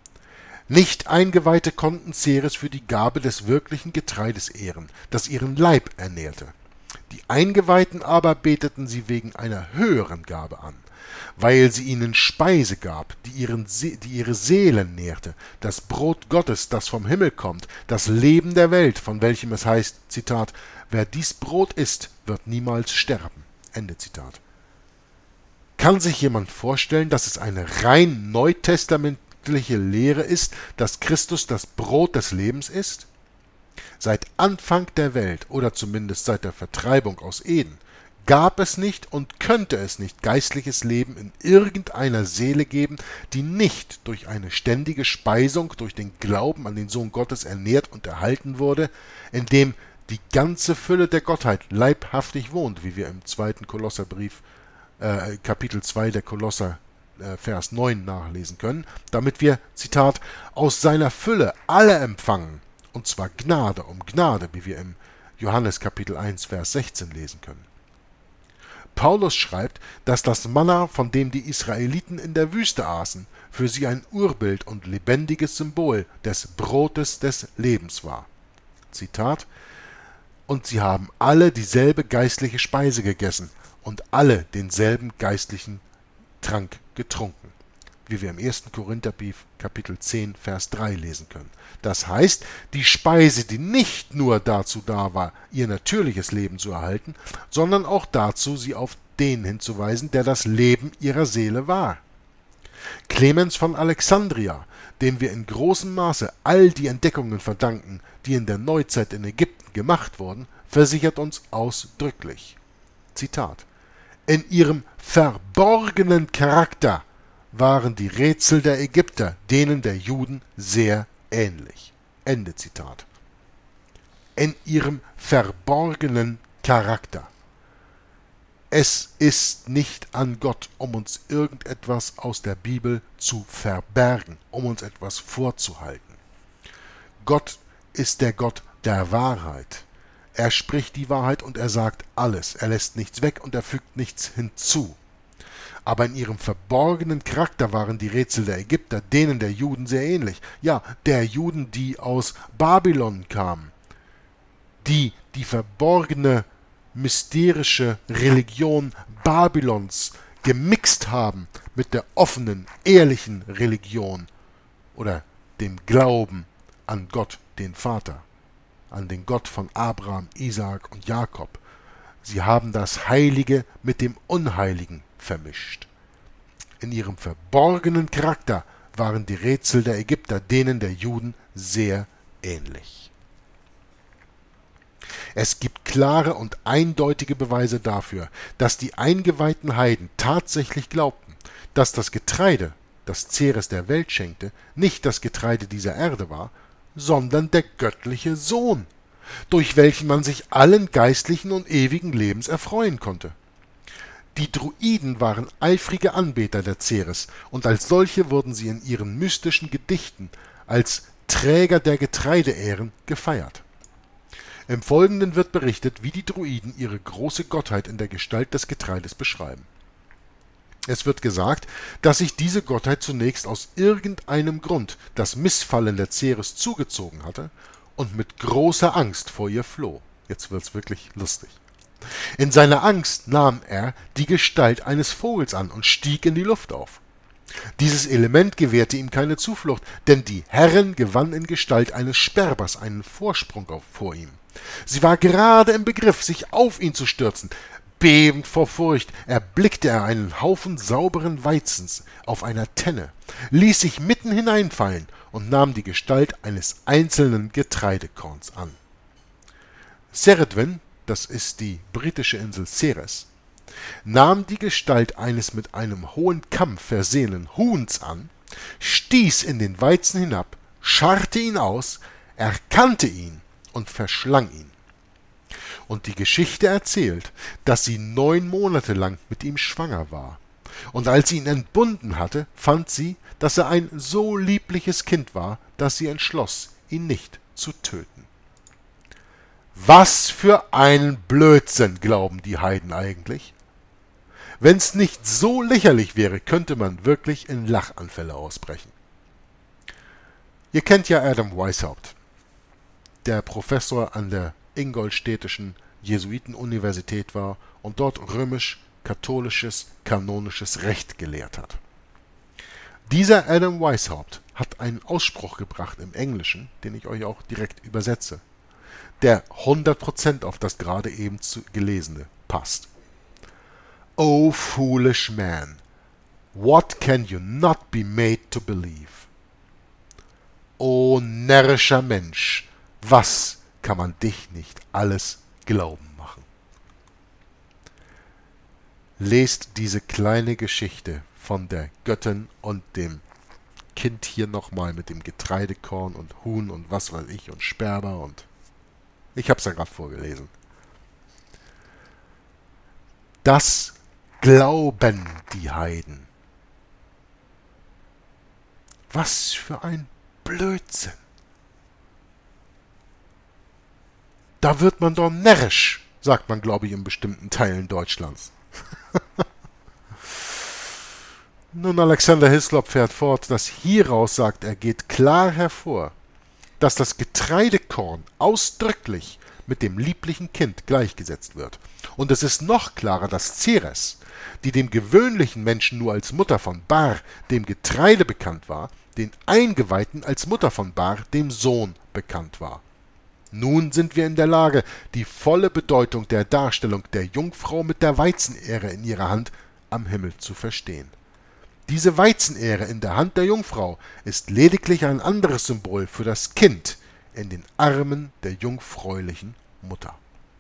Nicht-Eingeweihte konnten Ceres für die Gabe des wirklichen Getreides ehren, das ihren Leib ernährte. Die Eingeweihten aber beteten sie wegen einer höheren Gabe an, weil sie ihnen Speise gab, die, ihren See- die ihre Seelen nährte, das Brot Gottes, das vom Himmel kommt, das Leben der Welt, von welchem es heißt, Zitat, wer dies Brot isst, wird niemals sterben. Ende Zitat. Kann sich jemand vorstellen, dass es eine rein neutestamentliche Lehre ist, dass Christus das Brot des Lebens ist? Seit Anfang der Welt, oder zumindest seit der Vertreibung aus Eden, gab es nicht und könnte es nicht geistliches Leben in irgendeiner Seele geben, die nicht durch eine ständige Speisung, durch den Glauben an den Sohn Gottes ernährt und erhalten wurde, in dem die ganze Fülle der Gottheit leibhaftig wohnt, wie wir im zweiten Kolosserbrief, äh, Kapitel zwei der Kolosser, äh, Vers neun nachlesen können, damit wir, Zitat, aus seiner Fülle alle empfangen, und zwar Gnade um Gnade, wie wir im Johannes Kapitel eins, Vers sechzehn lesen können. Paulus schreibt, dass das Manna, von dem die Israeliten in der Wüste aßen, für sie ein Urbild und lebendiges Symbol des Brotes des Lebens war. Zitat: Und sie haben alle dieselbe geistliche Speise gegessen und alle denselben geistlichen Trank getrunken, wie wir im ersten Korintherbrief Kapitel zehn, Vers drei lesen können. Das heißt, die Speise, die nicht nur dazu da war, ihr natürliches Leben zu erhalten, sondern auch dazu, sie auf den hinzuweisen, der das Leben ihrer Seele war. Clemens von Alexandria, dem wir in großem Maße all die Entdeckungen verdanken, die in der Neuzeit in Ägypten gemacht wurden, versichert uns ausdrücklich: Zitat: In ihrem verborgenen Charakter waren die Rätsel der Ägypter denen der Juden sehr ähnlich. Ende Zitat. In ihrem verborgenen Charakter. Es ist nicht an Gott, um uns irgendetwas aus der Bibel zu verbergen, um uns etwas vorzuhalten. Gott ist der Gott der Wahrheit. Er spricht die Wahrheit und er sagt alles. Er lässt nichts weg und er fügt nichts hinzu. Aber in ihrem verborgenen Charakter waren die Rätsel der Ägypter denen der Juden sehr ähnlich. Ja, der Juden, die aus Babylon kamen, die die verborgene, mysterische Religion Babylons gemixt haben mit der offenen, ehrlichen Religion oder dem Glauben an Gott, den Vater, an den Gott von Abraham, Isaak und Jakob. Sie haben das Heilige mit dem Unheiligen vermischt. In ihrem verborgenen Charakter waren die Rätsel der Ägypter denen der Juden sehr ähnlich. Es gibt klare und eindeutige Beweise dafür, dass die eingeweihten Heiden tatsächlich glaubten, dass das Getreide, das Ceres der Welt schenkte, nicht das Getreide dieser Erde war, sondern der göttliche Sohn, durch welchen man sich allen geistlichen und ewigen Lebens erfreuen konnte. Die Druiden waren eifrige Anbeter der Ceres, und als solche wurden sie in ihren mystischen Gedichten als Träger der Getreideähren gefeiert. Im Folgenden wird berichtet, wie die Druiden ihre große Gottheit in der Gestalt des Getreides beschreiben. Es wird gesagt, dass sich diese Gottheit zunächst aus irgendeinem Grund das Missfallen der Ceres zugezogen hatte und mit großer Angst vor ihr floh. Jetzt wird's wirklich lustig. In seiner Angst nahm er die Gestalt eines Vogels an und stieg in die Luft auf. Dieses Element gewährte ihm keine Zuflucht, denn die Herrin gewann in Gestalt eines Sperbers einen Vorsprung auf, vor ihm. Sie war gerade im Begriff, sich auf ihn zu stürzen. Bebend vor Furcht erblickte er einen Haufen sauberen Weizens auf einer Tenne, ließ sich mitten hineinfallen und nahm die Gestalt eines einzelnen Getreidekorns an. Ceredwen, das ist die britische Insel Ceres, nahm die Gestalt eines mit einem hohen Kamm versehenen Huhns an, stieß in den Weizen hinab, scharrte ihn aus, erkannte ihn und verschlang ihn. Und die Geschichte erzählt, dass sie neun Monate lang mit ihm schwanger war. Und als sie ihn entbunden hatte, fand sie, dass er ein so liebliches Kind war, dass sie entschloss, ihn nicht zu töten. Was für ein Blödsinn, glauben die Heiden eigentlich? Wenn's nicht so lächerlich wäre, könnte man wirklich in Lachanfälle ausbrechen. Ihr kennt ja Adam Weishaupt, der Professor an der Ingolstädtischen Jesuitenuniversität war und dort römisch-katholisches, kanonisches Recht gelehrt hat. Dieser Adam Weishaupt hat einen Ausspruch gebracht im Englischen, den ich euch auch direkt übersetze, der hundert Prozent auf das gerade eben gelesene passt. O foolish man, what can you not be made to believe? O närrischer Mensch, was kann man dich nicht alles glauben machen? Lest diese kleine Geschichte von der Göttin und dem Kind hier nochmal mit dem Getreidekorn und Huhn und was weiß ich und Sperber und ich hab's ja gerade vorgelesen. Das glauben die Heiden. Was für ein Blödsinn. Da wird man doch närrisch, sagt man, glaube ich, in bestimmten Teilen Deutschlands. Nun, Alexander Hislop fährt fort, dass hieraus, sagt er, geht klar hervor, dass das Getreidekorn ausdrücklich mit dem lieblichen Kind gleichgesetzt wird. Und es ist noch klarer, dass Ceres, die dem gewöhnlichen Menschen nur als Mutter von Bar, dem Getreide, bekannt war, den Eingeweihten als Mutter von Bar, dem Sohn, bekannt war. Nun sind wir in der Lage, die volle Bedeutung der Darstellung der Jungfrau mit der Weizenähre in ihrer Hand am Himmel zu verstehen. Diese Weizenähre in der Hand der Jungfrau ist lediglich ein anderes Symbol für das Kind in den Armen der jungfräulichen Mutter.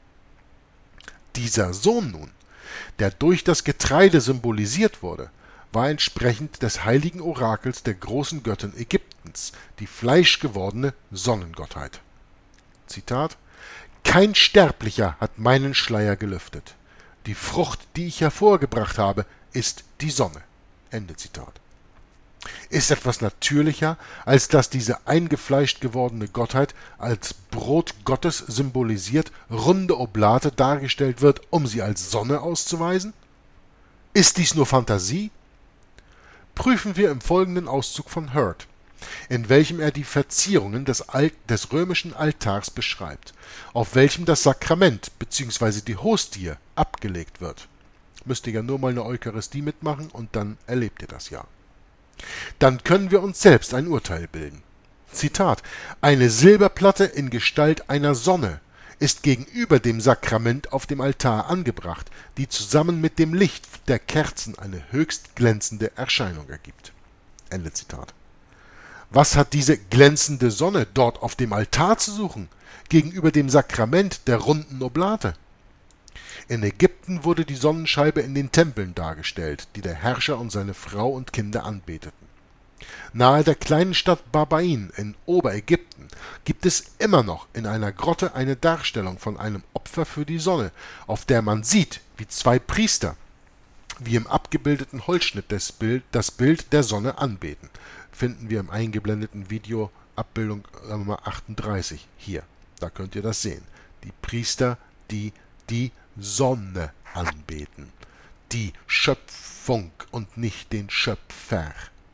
Dieser Sohn nun, der durch das Getreide symbolisiert wurde, war entsprechend des heiligen Orakels der großen Göttin Ägyptens, die fleischgewordene Sonnengottheit. Zitat: Kein Sterblicher hat meinen Schleier gelüftet. Die Frucht, die ich hervorgebracht habe, ist die Sonne. Ende Zitat. Ist etwas natürlicher, als dass diese eingefleischt gewordene Gottheit als Brot Gottes symbolisiert, runde Oblate dargestellt wird, um sie als Sonne auszuweisen? Ist dies nur Fantasie? Prüfen wir im folgenden Auszug von Hurd, in welchem er die Verzierungen des, Al des römischen Altars beschreibt, auf welchem das Sakrament bzw. die Hostie abgelegt wird. Müsst ihr ja nur mal eine Eucharistie mitmachen und dann erlebt ihr das ja. Dann können wir uns selbst ein Urteil bilden. Zitat: Eine Silberplatte in Gestalt einer Sonne ist gegenüber dem Sakrament auf dem Altar angebracht, die zusammen mit dem Licht der Kerzen eine höchst glänzende Erscheinung ergibt. Ende Zitat. Was hat diese glänzende Sonne dort auf dem Altar zu suchen, gegenüber dem Sakrament der runden Oblate? In Ägypten wurde die Sonnenscheibe in den Tempeln dargestellt, die der Herrscher und seine Frau und Kinder anbeteten. Nahe der kleinen Stadt Barbain in Oberägypten gibt es immer noch in einer Grotte eine Darstellung von einem Opfer für die Sonne, auf der man sieht, wie zwei Priester, wie im abgebildeten Holzschnitt das Bild, das Bild der Sonne anbeten. Finden wir im eingeblendeten Video Abbildung Nummer achtunddreißig hier. Da könnt ihr das sehen. Die Priester, die die Sonne anbeten. Die Schöpfung und nicht den Schöpfer.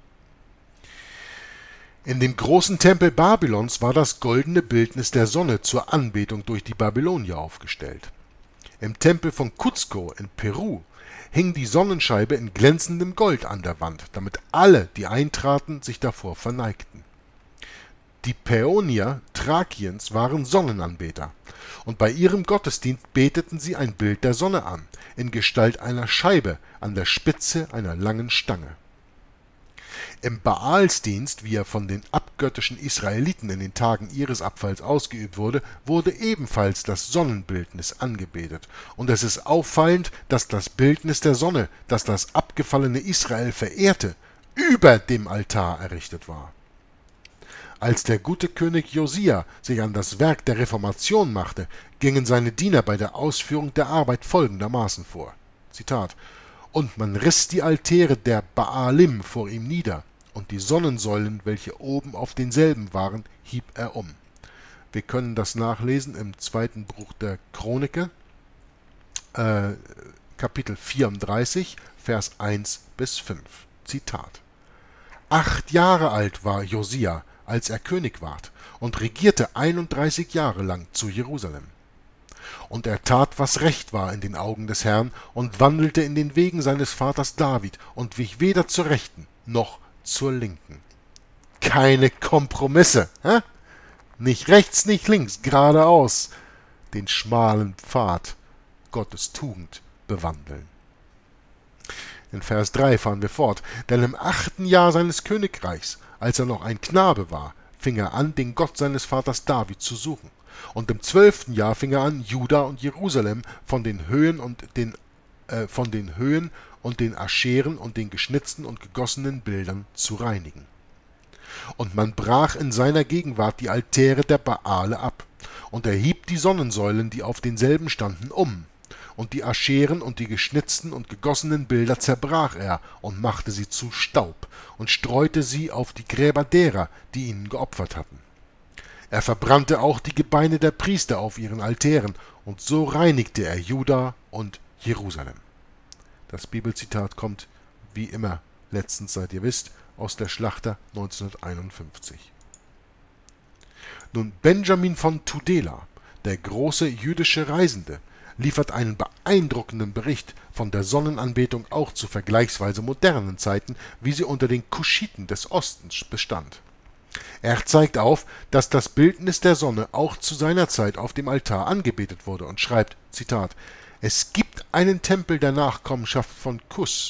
In dem großen Tempel Babylons war das goldene Bildnis der Sonne zur Anbetung durch die Babylonier aufgestellt. Im Tempel von Cuzco in Peru hing die Sonnenscheibe in glänzendem Gold an der Wand, damit alle, die eintraten, sich davor verneigten. Die Päonier Thrakiens waren Sonnenanbeter, und bei ihrem Gottesdienst beteten sie ein Bild der Sonne an, in Gestalt einer Scheibe an der Spitze einer langen Stange. Im Baalsdienst, wie er von den abgöttischen Israeliten in den Tagen ihres Abfalls ausgeübt wurde, wurde ebenfalls das Sonnenbildnis angebetet, und es ist auffallend, dass das Bildnis der Sonne, das das abgefallene Israel verehrte, über dem Altar errichtet war. Als der gute König Josia sich an das Werk der Reformation machte, gingen seine Diener bei der Ausführung der Arbeit folgendermaßen vor. Zitat: Und man riss die Altäre der Baalim vor ihm nieder, und die Sonnensäulen, welche oben auf denselben waren, hieb er um. Wir können das nachlesen im zweiten Buch der Chronike, äh, Kapitel vierunddreißig, Vers eins bis fünf. Zitat: Acht Jahre alt war Josia, als er König ward, und regierte einunddreißig Jahre lang zu Jerusalem. Und er tat, was recht war in den Augen des Herrn, und wandelte in den Wegen seines Vaters David, und wich weder zur Rechten noch zur Linken. Keine Kompromisse, hä? Nicht rechts, nicht links, geradeaus, den schmalen Pfad Gottes Tugend bewandeln. In Vers drei fahren wir fort: Denn im achten Jahr seines Königreichs, als er noch ein Knabe war, fing er an, den Gott seines Vaters David zu suchen. Und im zwölften Jahr fing er an, Juda und Jerusalem von den Höhen und den, äh, von den Höhen und den Ascheren und den geschnitzten und gegossenen Bildern zu reinigen. Und man brach in seiner Gegenwart die Altäre der Baale ab, und er hieb die Sonnensäulen, die auf denselben standen, um. Und die Ascheren und die geschnitzten und gegossenen Bilder zerbrach er und machte sie zu Staub und streute sie auf die Gräber derer, die ihnen geopfert hatten. Er verbrannte auch die Gebeine der Priester auf ihren Altären, und so reinigte er Juda und Jerusalem. Das Bibelzitat kommt, wie immer, letztens, seit ihr wisst, aus der Schlachter neunzehnhunderteinundfünfzig. Nun, Benjamin von Tudela, der große jüdische Reisende, liefert einen beeindruckenden Bericht von der Sonnenanbetung auch zu vergleichsweise modernen Zeiten, wie sie unter den Kuschiten des Ostens bestand. Er zeigt auf, dass das Bildnis der Sonne auch zu seiner Zeit auf dem Altar angebetet wurde und schreibt, Zitat: Es gibt einen Tempel der Nachkommenschaft von Kus,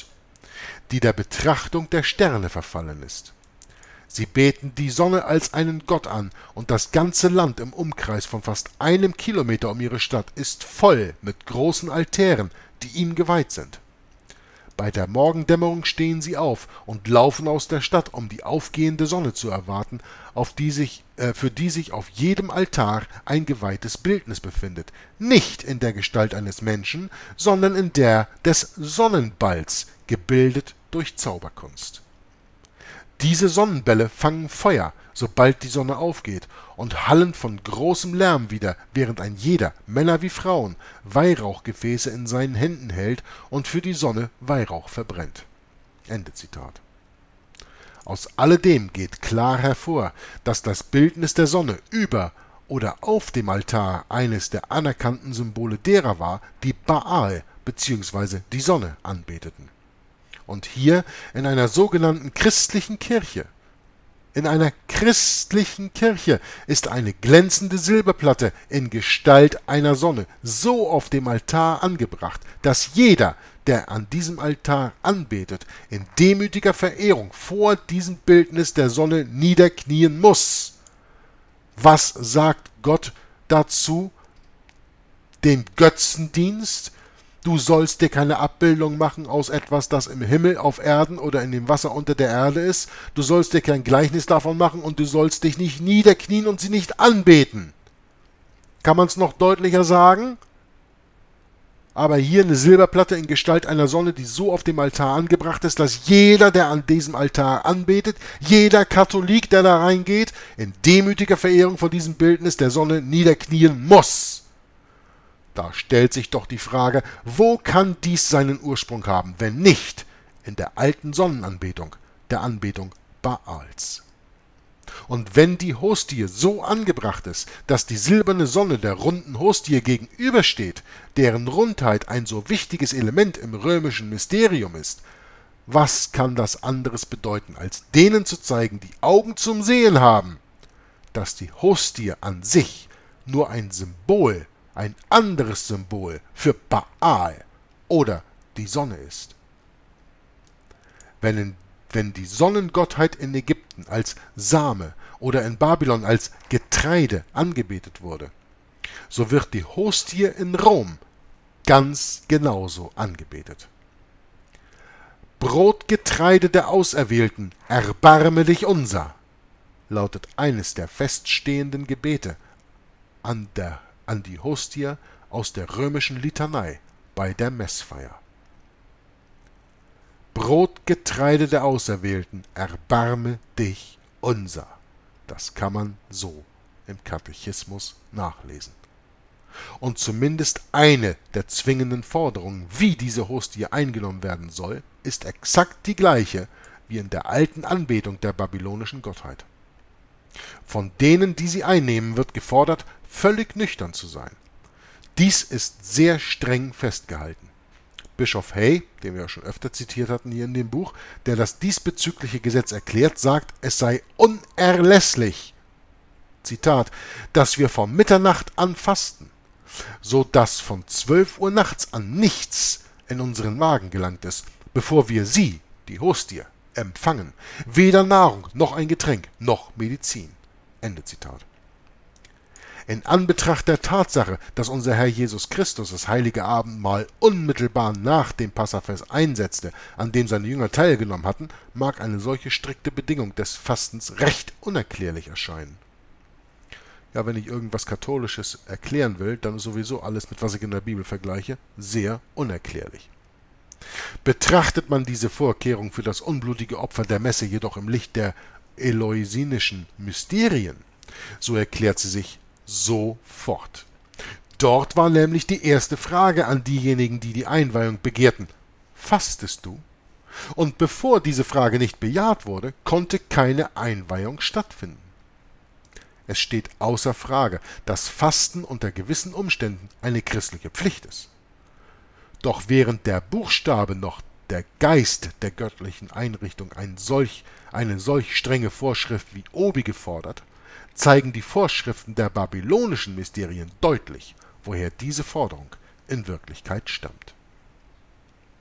die der Betrachtung der Sterne verfallen ist. Sie beten die Sonne als einen Gott an, und das ganze Land im Umkreis von fast einem Kilometer um ihre Stadt ist voll mit großen Altären, die ihm geweiht sind. Bei der Morgendämmerung stehen sie auf und laufen aus der Stadt, um die aufgehende Sonne zu erwarten, auf die sich, äh, für die sich auf jedem Altar ein geweihtes Bildnis befindet, nicht in der Gestalt eines Menschen, sondern in der des Sonnenballs, gebildet durch Zauberkunst. Diese Sonnenbälle fangen Feuer, sobald die Sonne aufgeht, und hallen von großem Lärm wieder, während ein jeder, Männer wie Frauen, Weihrauchgefäße in seinen Händen hält und für die Sonne Weihrauch verbrennt. Ende Zitat. Aus alledem geht klar hervor, dass das Bildnis der Sonne über oder auf dem Altar eines der anerkannten Symbole derer war, die Baal bzw. die Sonne anbeteten. Und hier in einer sogenannten christlichen Kirche, in einer christlichen Kirche ist eine glänzende Silberplatte in Gestalt einer Sonne so auf dem Altar angebracht, dass jeder, der an diesem Altar anbetet, in demütiger Verehrung vor diesem Bildnis der Sonne niederknien muss. Was sagt Gott dazu? Den Götzendienst? Du sollst dir keine Abbildung machen aus etwas, das im Himmel, auf Erden oder in dem Wasser unter der Erde ist. Du sollst dir kein Gleichnis davon machen und du sollst dich nicht niederknien und sie nicht anbeten. Kann man es noch deutlicher sagen? Aber hier eine Silberplatte in Gestalt einer Sonne, die so auf dem Altar angebracht ist, dass jeder, der an diesem Altar anbetet, jeder Katholik, der da reingeht, in demütiger Verehrung vor diesem Bildnis der Sonne niederknien muss. Da stellt sich doch die Frage, wo kann dies seinen Ursprung haben, wenn nicht in der alten Sonnenanbetung, der Anbetung Baals. Und wenn die Hostie so angebracht ist, dass die silberne Sonne der runden Hostie gegenübersteht, deren Rundheit ein so wichtiges Element im römischen Mysterium ist, was kann das anderes bedeuten, als denen zu zeigen, die Augen zum Sehen haben, dass die Hostie an sich nur ein Symbol, ein anderes Symbol für Baal oder die Sonne ist. Wenn, in, wenn die Sonnengottheit in Ägypten als Same oder in Babylon als Getreide angebetet wurde, so wird die Hostie in Rom ganz genauso angebetet. Brotgetreide der Auserwählten, erbarme dich unser, lautet eines der feststehenden Gebete an der an die Hostie aus der römischen Litanei bei der Messfeier. Brotgetreide der Auserwählten, erbarme dich unser. Das kann man so im Katechismus nachlesen. Und zumindest eine der zwingenden Forderungen, wie diese Hostie eingenommen werden soll, ist exakt die gleiche wie in der alten Anbetung der babylonischen Gottheit. Von denen, die sie einnehmen, wird gefordert, völlig nüchtern zu sein. Dies ist sehr streng festgehalten. Bischof Hay, den wir ja schon öfter zitiert hatten hier in dem Buch, der das diesbezügliche Gesetz erklärt, sagt, es sei unerlässlich, Zitat, dass wir von Mitternacht an fasten, so dass von zwölf Uhr nachts an nichts in unseren Magen gelangt ist, bevor wir sie, die Hostie, empfangen, weder Nahrung noch ein Getränk noch Medizin. Ende Zitat. In Anbetracht der Tatsache, dass unser Herr Jesus Christus das heilige Abendmahl unmittelbar nach dem Passafest einsetzte, an dem seine Jünger teilgenommen hatten, mag eine solche strikte Bedingung des Fastens recht unerklärlich erscheinen. Ja, wenn ich irgendwas Katholisches erklären will, dann ist sowieso alles, mit was ich in der Bibel vergleiche, sehr unerklärlich. Betrachtet man diese Vorkehrung für das unblutige Opfer der Messe jedoch im Licht der eleusinischen Mysterien, so erklärt sie sich sofort. Dort war nämlich die erste Frage an diejenigen, die die Einweihung begehrten: Fastest du? Und bevor diese Frage nicht bejaht wurde, konnte keine Einweihung stattfinden. Es steht außer Frage, dass Fasten unter gewissen Umständen eine christliche Pflicht ist. Doch während der Buchstabe noch der Geist der göttlichen Einrichtung ein solch, eine solch strenge Vorschrift wie obige fordert, zeigen die Vorschriften der babylonischen Mysterien deutlich, woher diese Forderung in Wirklichkeit stammt.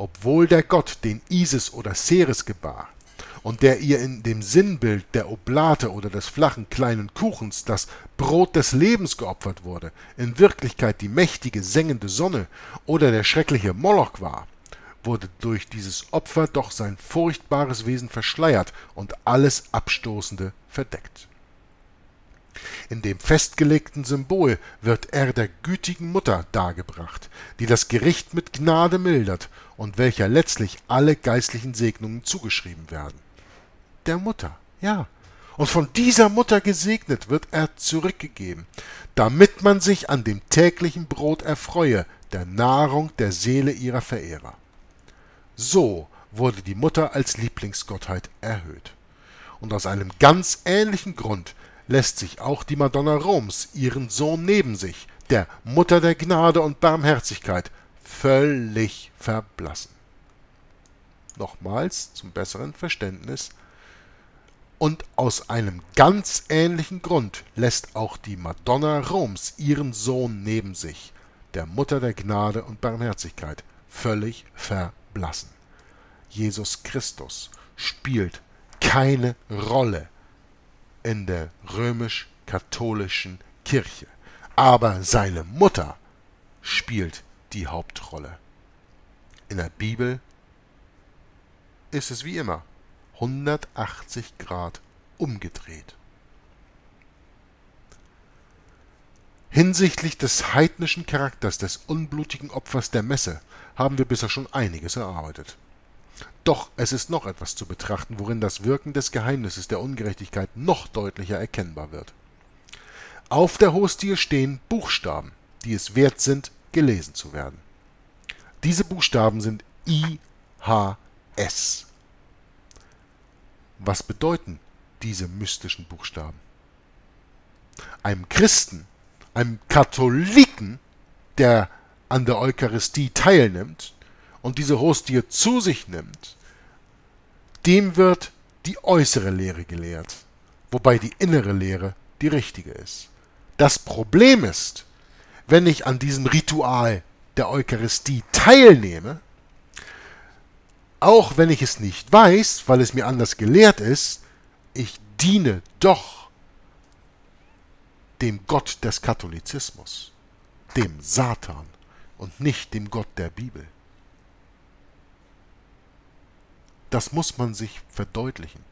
obwohl der Gott, den Isis oder Ceres gebar, und der ihr in dem Sinnbild der Oblate oder des flachen kleinen Kuchens das Brot des Lebens geopfert wurde, in Wirklichkeit die mächtige sengende Sonne oder der schreckliche Moloch war, wurde durch dieses Opfer doch sein furchtbares Wesen verschleiert und alles Abstoßende verdeckt. In dem festgelegten Symbol wird er der gütigen Mutter dargebracht, die das Gericht mit Gnade mildert und welcher letztlich alle geistlichen Segnungen zugeschrieben werden. Der Mutter, ja. Und von dieser Mutter gesegnet wird er zurückgegeben, damit man sich an dem täglichen Brot erfreue, der Nahrung der Seele ihrer Verehrer. So wurde die Mutter als Lieblingsgottheit erhöht. Und aus einem ganz ähnlichen Grund lässt sich auch die Madonna Roms ihren Sohn neben sich, der Mutter der Gnade und Barmherzigkeit, völlig verblassen. Nochmals zum besseren Verständnis: Und aus einem ganz ähnlichen Grund lässt auch die Madonna Roms ihren Sohn neben sich, der Mutter der Gnade und Barmherzigkeit, völlig verblassen. Jesus Christus spielt keine Rolle in der römisch-katholischen Kirche, aber seine Mutter spielt die Hauptrolle. In der Bibel ist es wie immer hundertachtzig Grad umgedreht. Hinsichtlich des heidnischen Charakters des unblutigen Opfers der Messe haben wir bisher schon einiges erarbeitet. Doch es ist noch etwas zu betrachten, worin das Wirken des Geheimnisses der Ungerechtigkeit noch deutlicher erkennbar wird. Auf der Hostie stehen Buchstaben, die es wert sind, gelesen zu werden. Diese Buchstaben sind I H S. Was bedeuten diese mystischen Buchstaben? Einem Christen, einem Katholiken, der an der Eucharistie teilnimmt und diese Hostie zu sich nimmt, dem wird die äußere Lehre gelehrt, wobei die innere Lehre die richtige ist. Das Problem ist, wenn ich an diesem Ritual der Eucharistie teilnehme, auch wenn ich es nicht weiß, weil es mir anders gelehrt ist, ich diene doch dem Gott des Katholizismus, dem Satan und nicht dem Gott der Bibel. Das muss man sich verdeutlichen.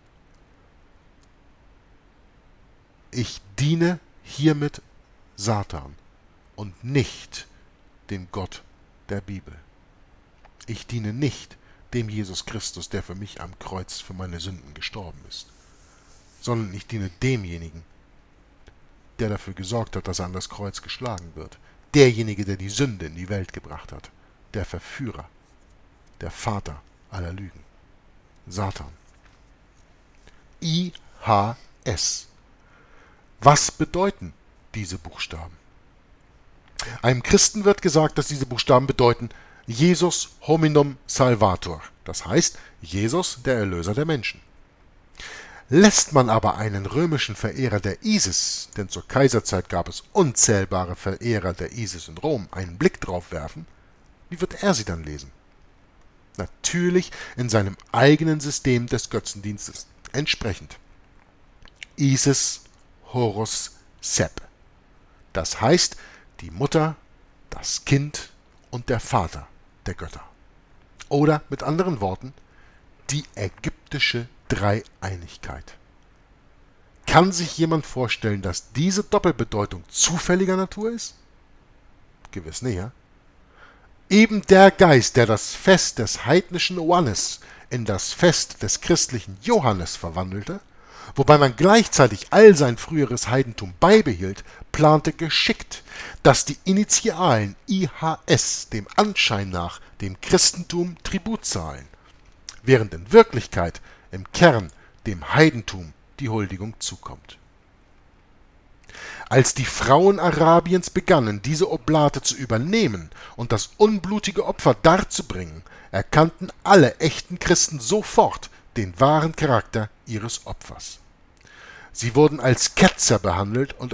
Ich diene hiermit Satan und nicht dem Gott der Bibel. Ich diene nicht dem Jesus Christus, der für mich am Kreuz für meine Sünden gestorben ist, sondern ich diene demjenigen, der dafür gesorgt hat, dass er an das Kreuz geschlagen wird. Derjenige, der die Sünde in die Welt gebracht hat. Der Verführer, der Vater aller Lügen. Satan. I H S. Was bedeuten diese Buchstaben? Einem Christen wird gesagt, dass diese Buchstaben bedeuten Jesus hominum salvator, das heißt Jesus, der Erlöser der Menschen. Lässt man aber einen römischen Verehrer der Isis, denn zur Kaiserzeit gab es unzählbare Verehrer der Isis in Rom, einen Blick drauf werfen, wie wird er sie dann lesen? Natürlich in seinem eigenen System des Götzendienstes entsprechend. Isis, Horus, Seb. Das heißt, die Mutter, das Kind und der Vater der Götter. Oder mit anderen Worten, die ägyptische Dreieinigkeit. Kann sich jemand vorstellen, dass diese Doppelbedeutung zufälliger Natur ist? Gewiss nicht, ja? Eben der Geist, der das Fest des heidnischen Oannes in das Fest des christlichen Johannes verwandelte, wobei man gleichzeitig all sein früheres Heidentum beibehielt, plante geschickt, dass die Initialen I H S dem Anschein nach dem Christentum Tribut zahlen, während in Wirklichkeit im Kern dem Heidentum die Huldigung zukommt. Als die Frauen Arabiens begannen, diese Oblate zu übernehmen und das unblutige Opfer darzubringen, erkannten alle echten Christen sofort den wahren Charakter ihres Opfers. Sie wurden als Ketzer behandelt und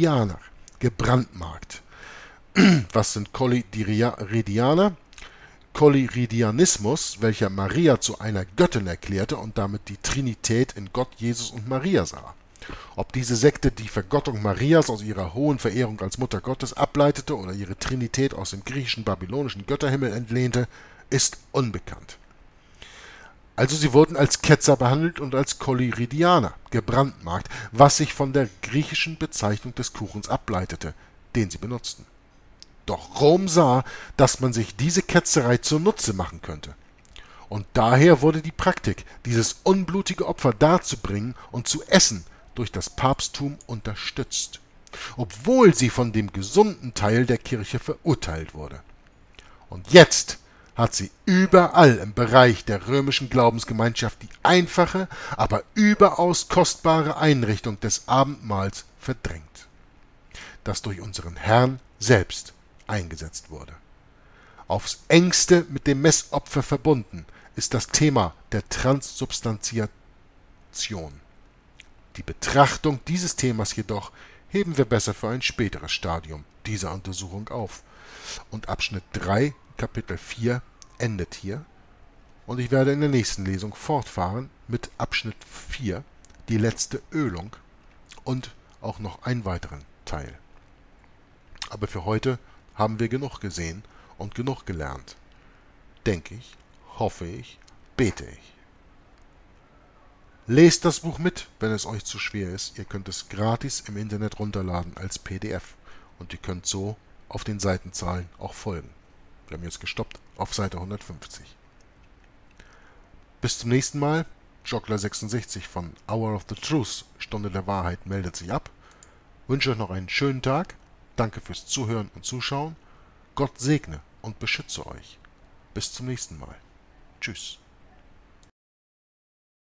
als, gebrandmarkt. Was sind Kollyridianer? Kollyridianismus, welcher Maria zu einer Göttin erklärte und damit die Trinität in Gott, Jesus und Maria sah. Ob diese Sekte die Vergottung Marias aus ihrer hohen Verehrung als Mutter Gottes ableitete oder ihre Trinität aus dem griechischen babylonischen Götterhimmel entlehnte, ist unbekannt. Also sie wurden als Ketzer behandelt und als Kollyridianer gebrandmarkt, was sich von der griechischen Bezeichnung des Kuchens ableitete, den sie benutzten. Doch Rom sah, dass man sich diese Ketzerei zunutze machen könnte. Und daher wurde die Praktik, dieses unblutige Opfer darzubringen und zu essen, durch das Papsttum unterstützt, obwohl sie von dem gesunden Teil der Kirche verurteilt wurde. Und jetzt hat sie überall im Bereich der römischen Glaubensgemeinschaft die einfache, aber überaus kostbare Einrichtung des Abendmahls verdrängt, das durch unseren Herrn selbst eingesetzt wurde. Aufs engste mit dem Messopfer verbunden ist das Thema der Transsubstantiation. Die Betrachtung dieses Themas jedoch heben wir besser für ein späteres Stadium dieser Untersuchung auf. Und Abschnitt drei, Kapitel vier endet hier, und ich werde in der nächsten Lesung fortfahren mit Abschnitt vier, die letzte Ölung, und auch noch einen weiteren Teil. Aber für heute haben wir genug gesehen und genug gelernt. Denke ich, hoffe ich, bete ich. Lest das Buch mit, wenn es euch zu schwer ist. Ihr könnt es gratis im Internet runterladen als P D F und ihr könnt so auf den Seitenzahlen auch folgen. Wir haben jetzt gestoppt auf Seite hundertfünfzig. Bis zum nächsten Mal. Joggler sechsundsechzig von Hour of the Truth, Stunde der Wahrheit, meldet sich ab. Wünsche euch noch einen schönen Tag. Danke fürs Zuhören und Zuschauen. Gott segne und beschütze euch. Bis zum nächsten Mal. Tschüss.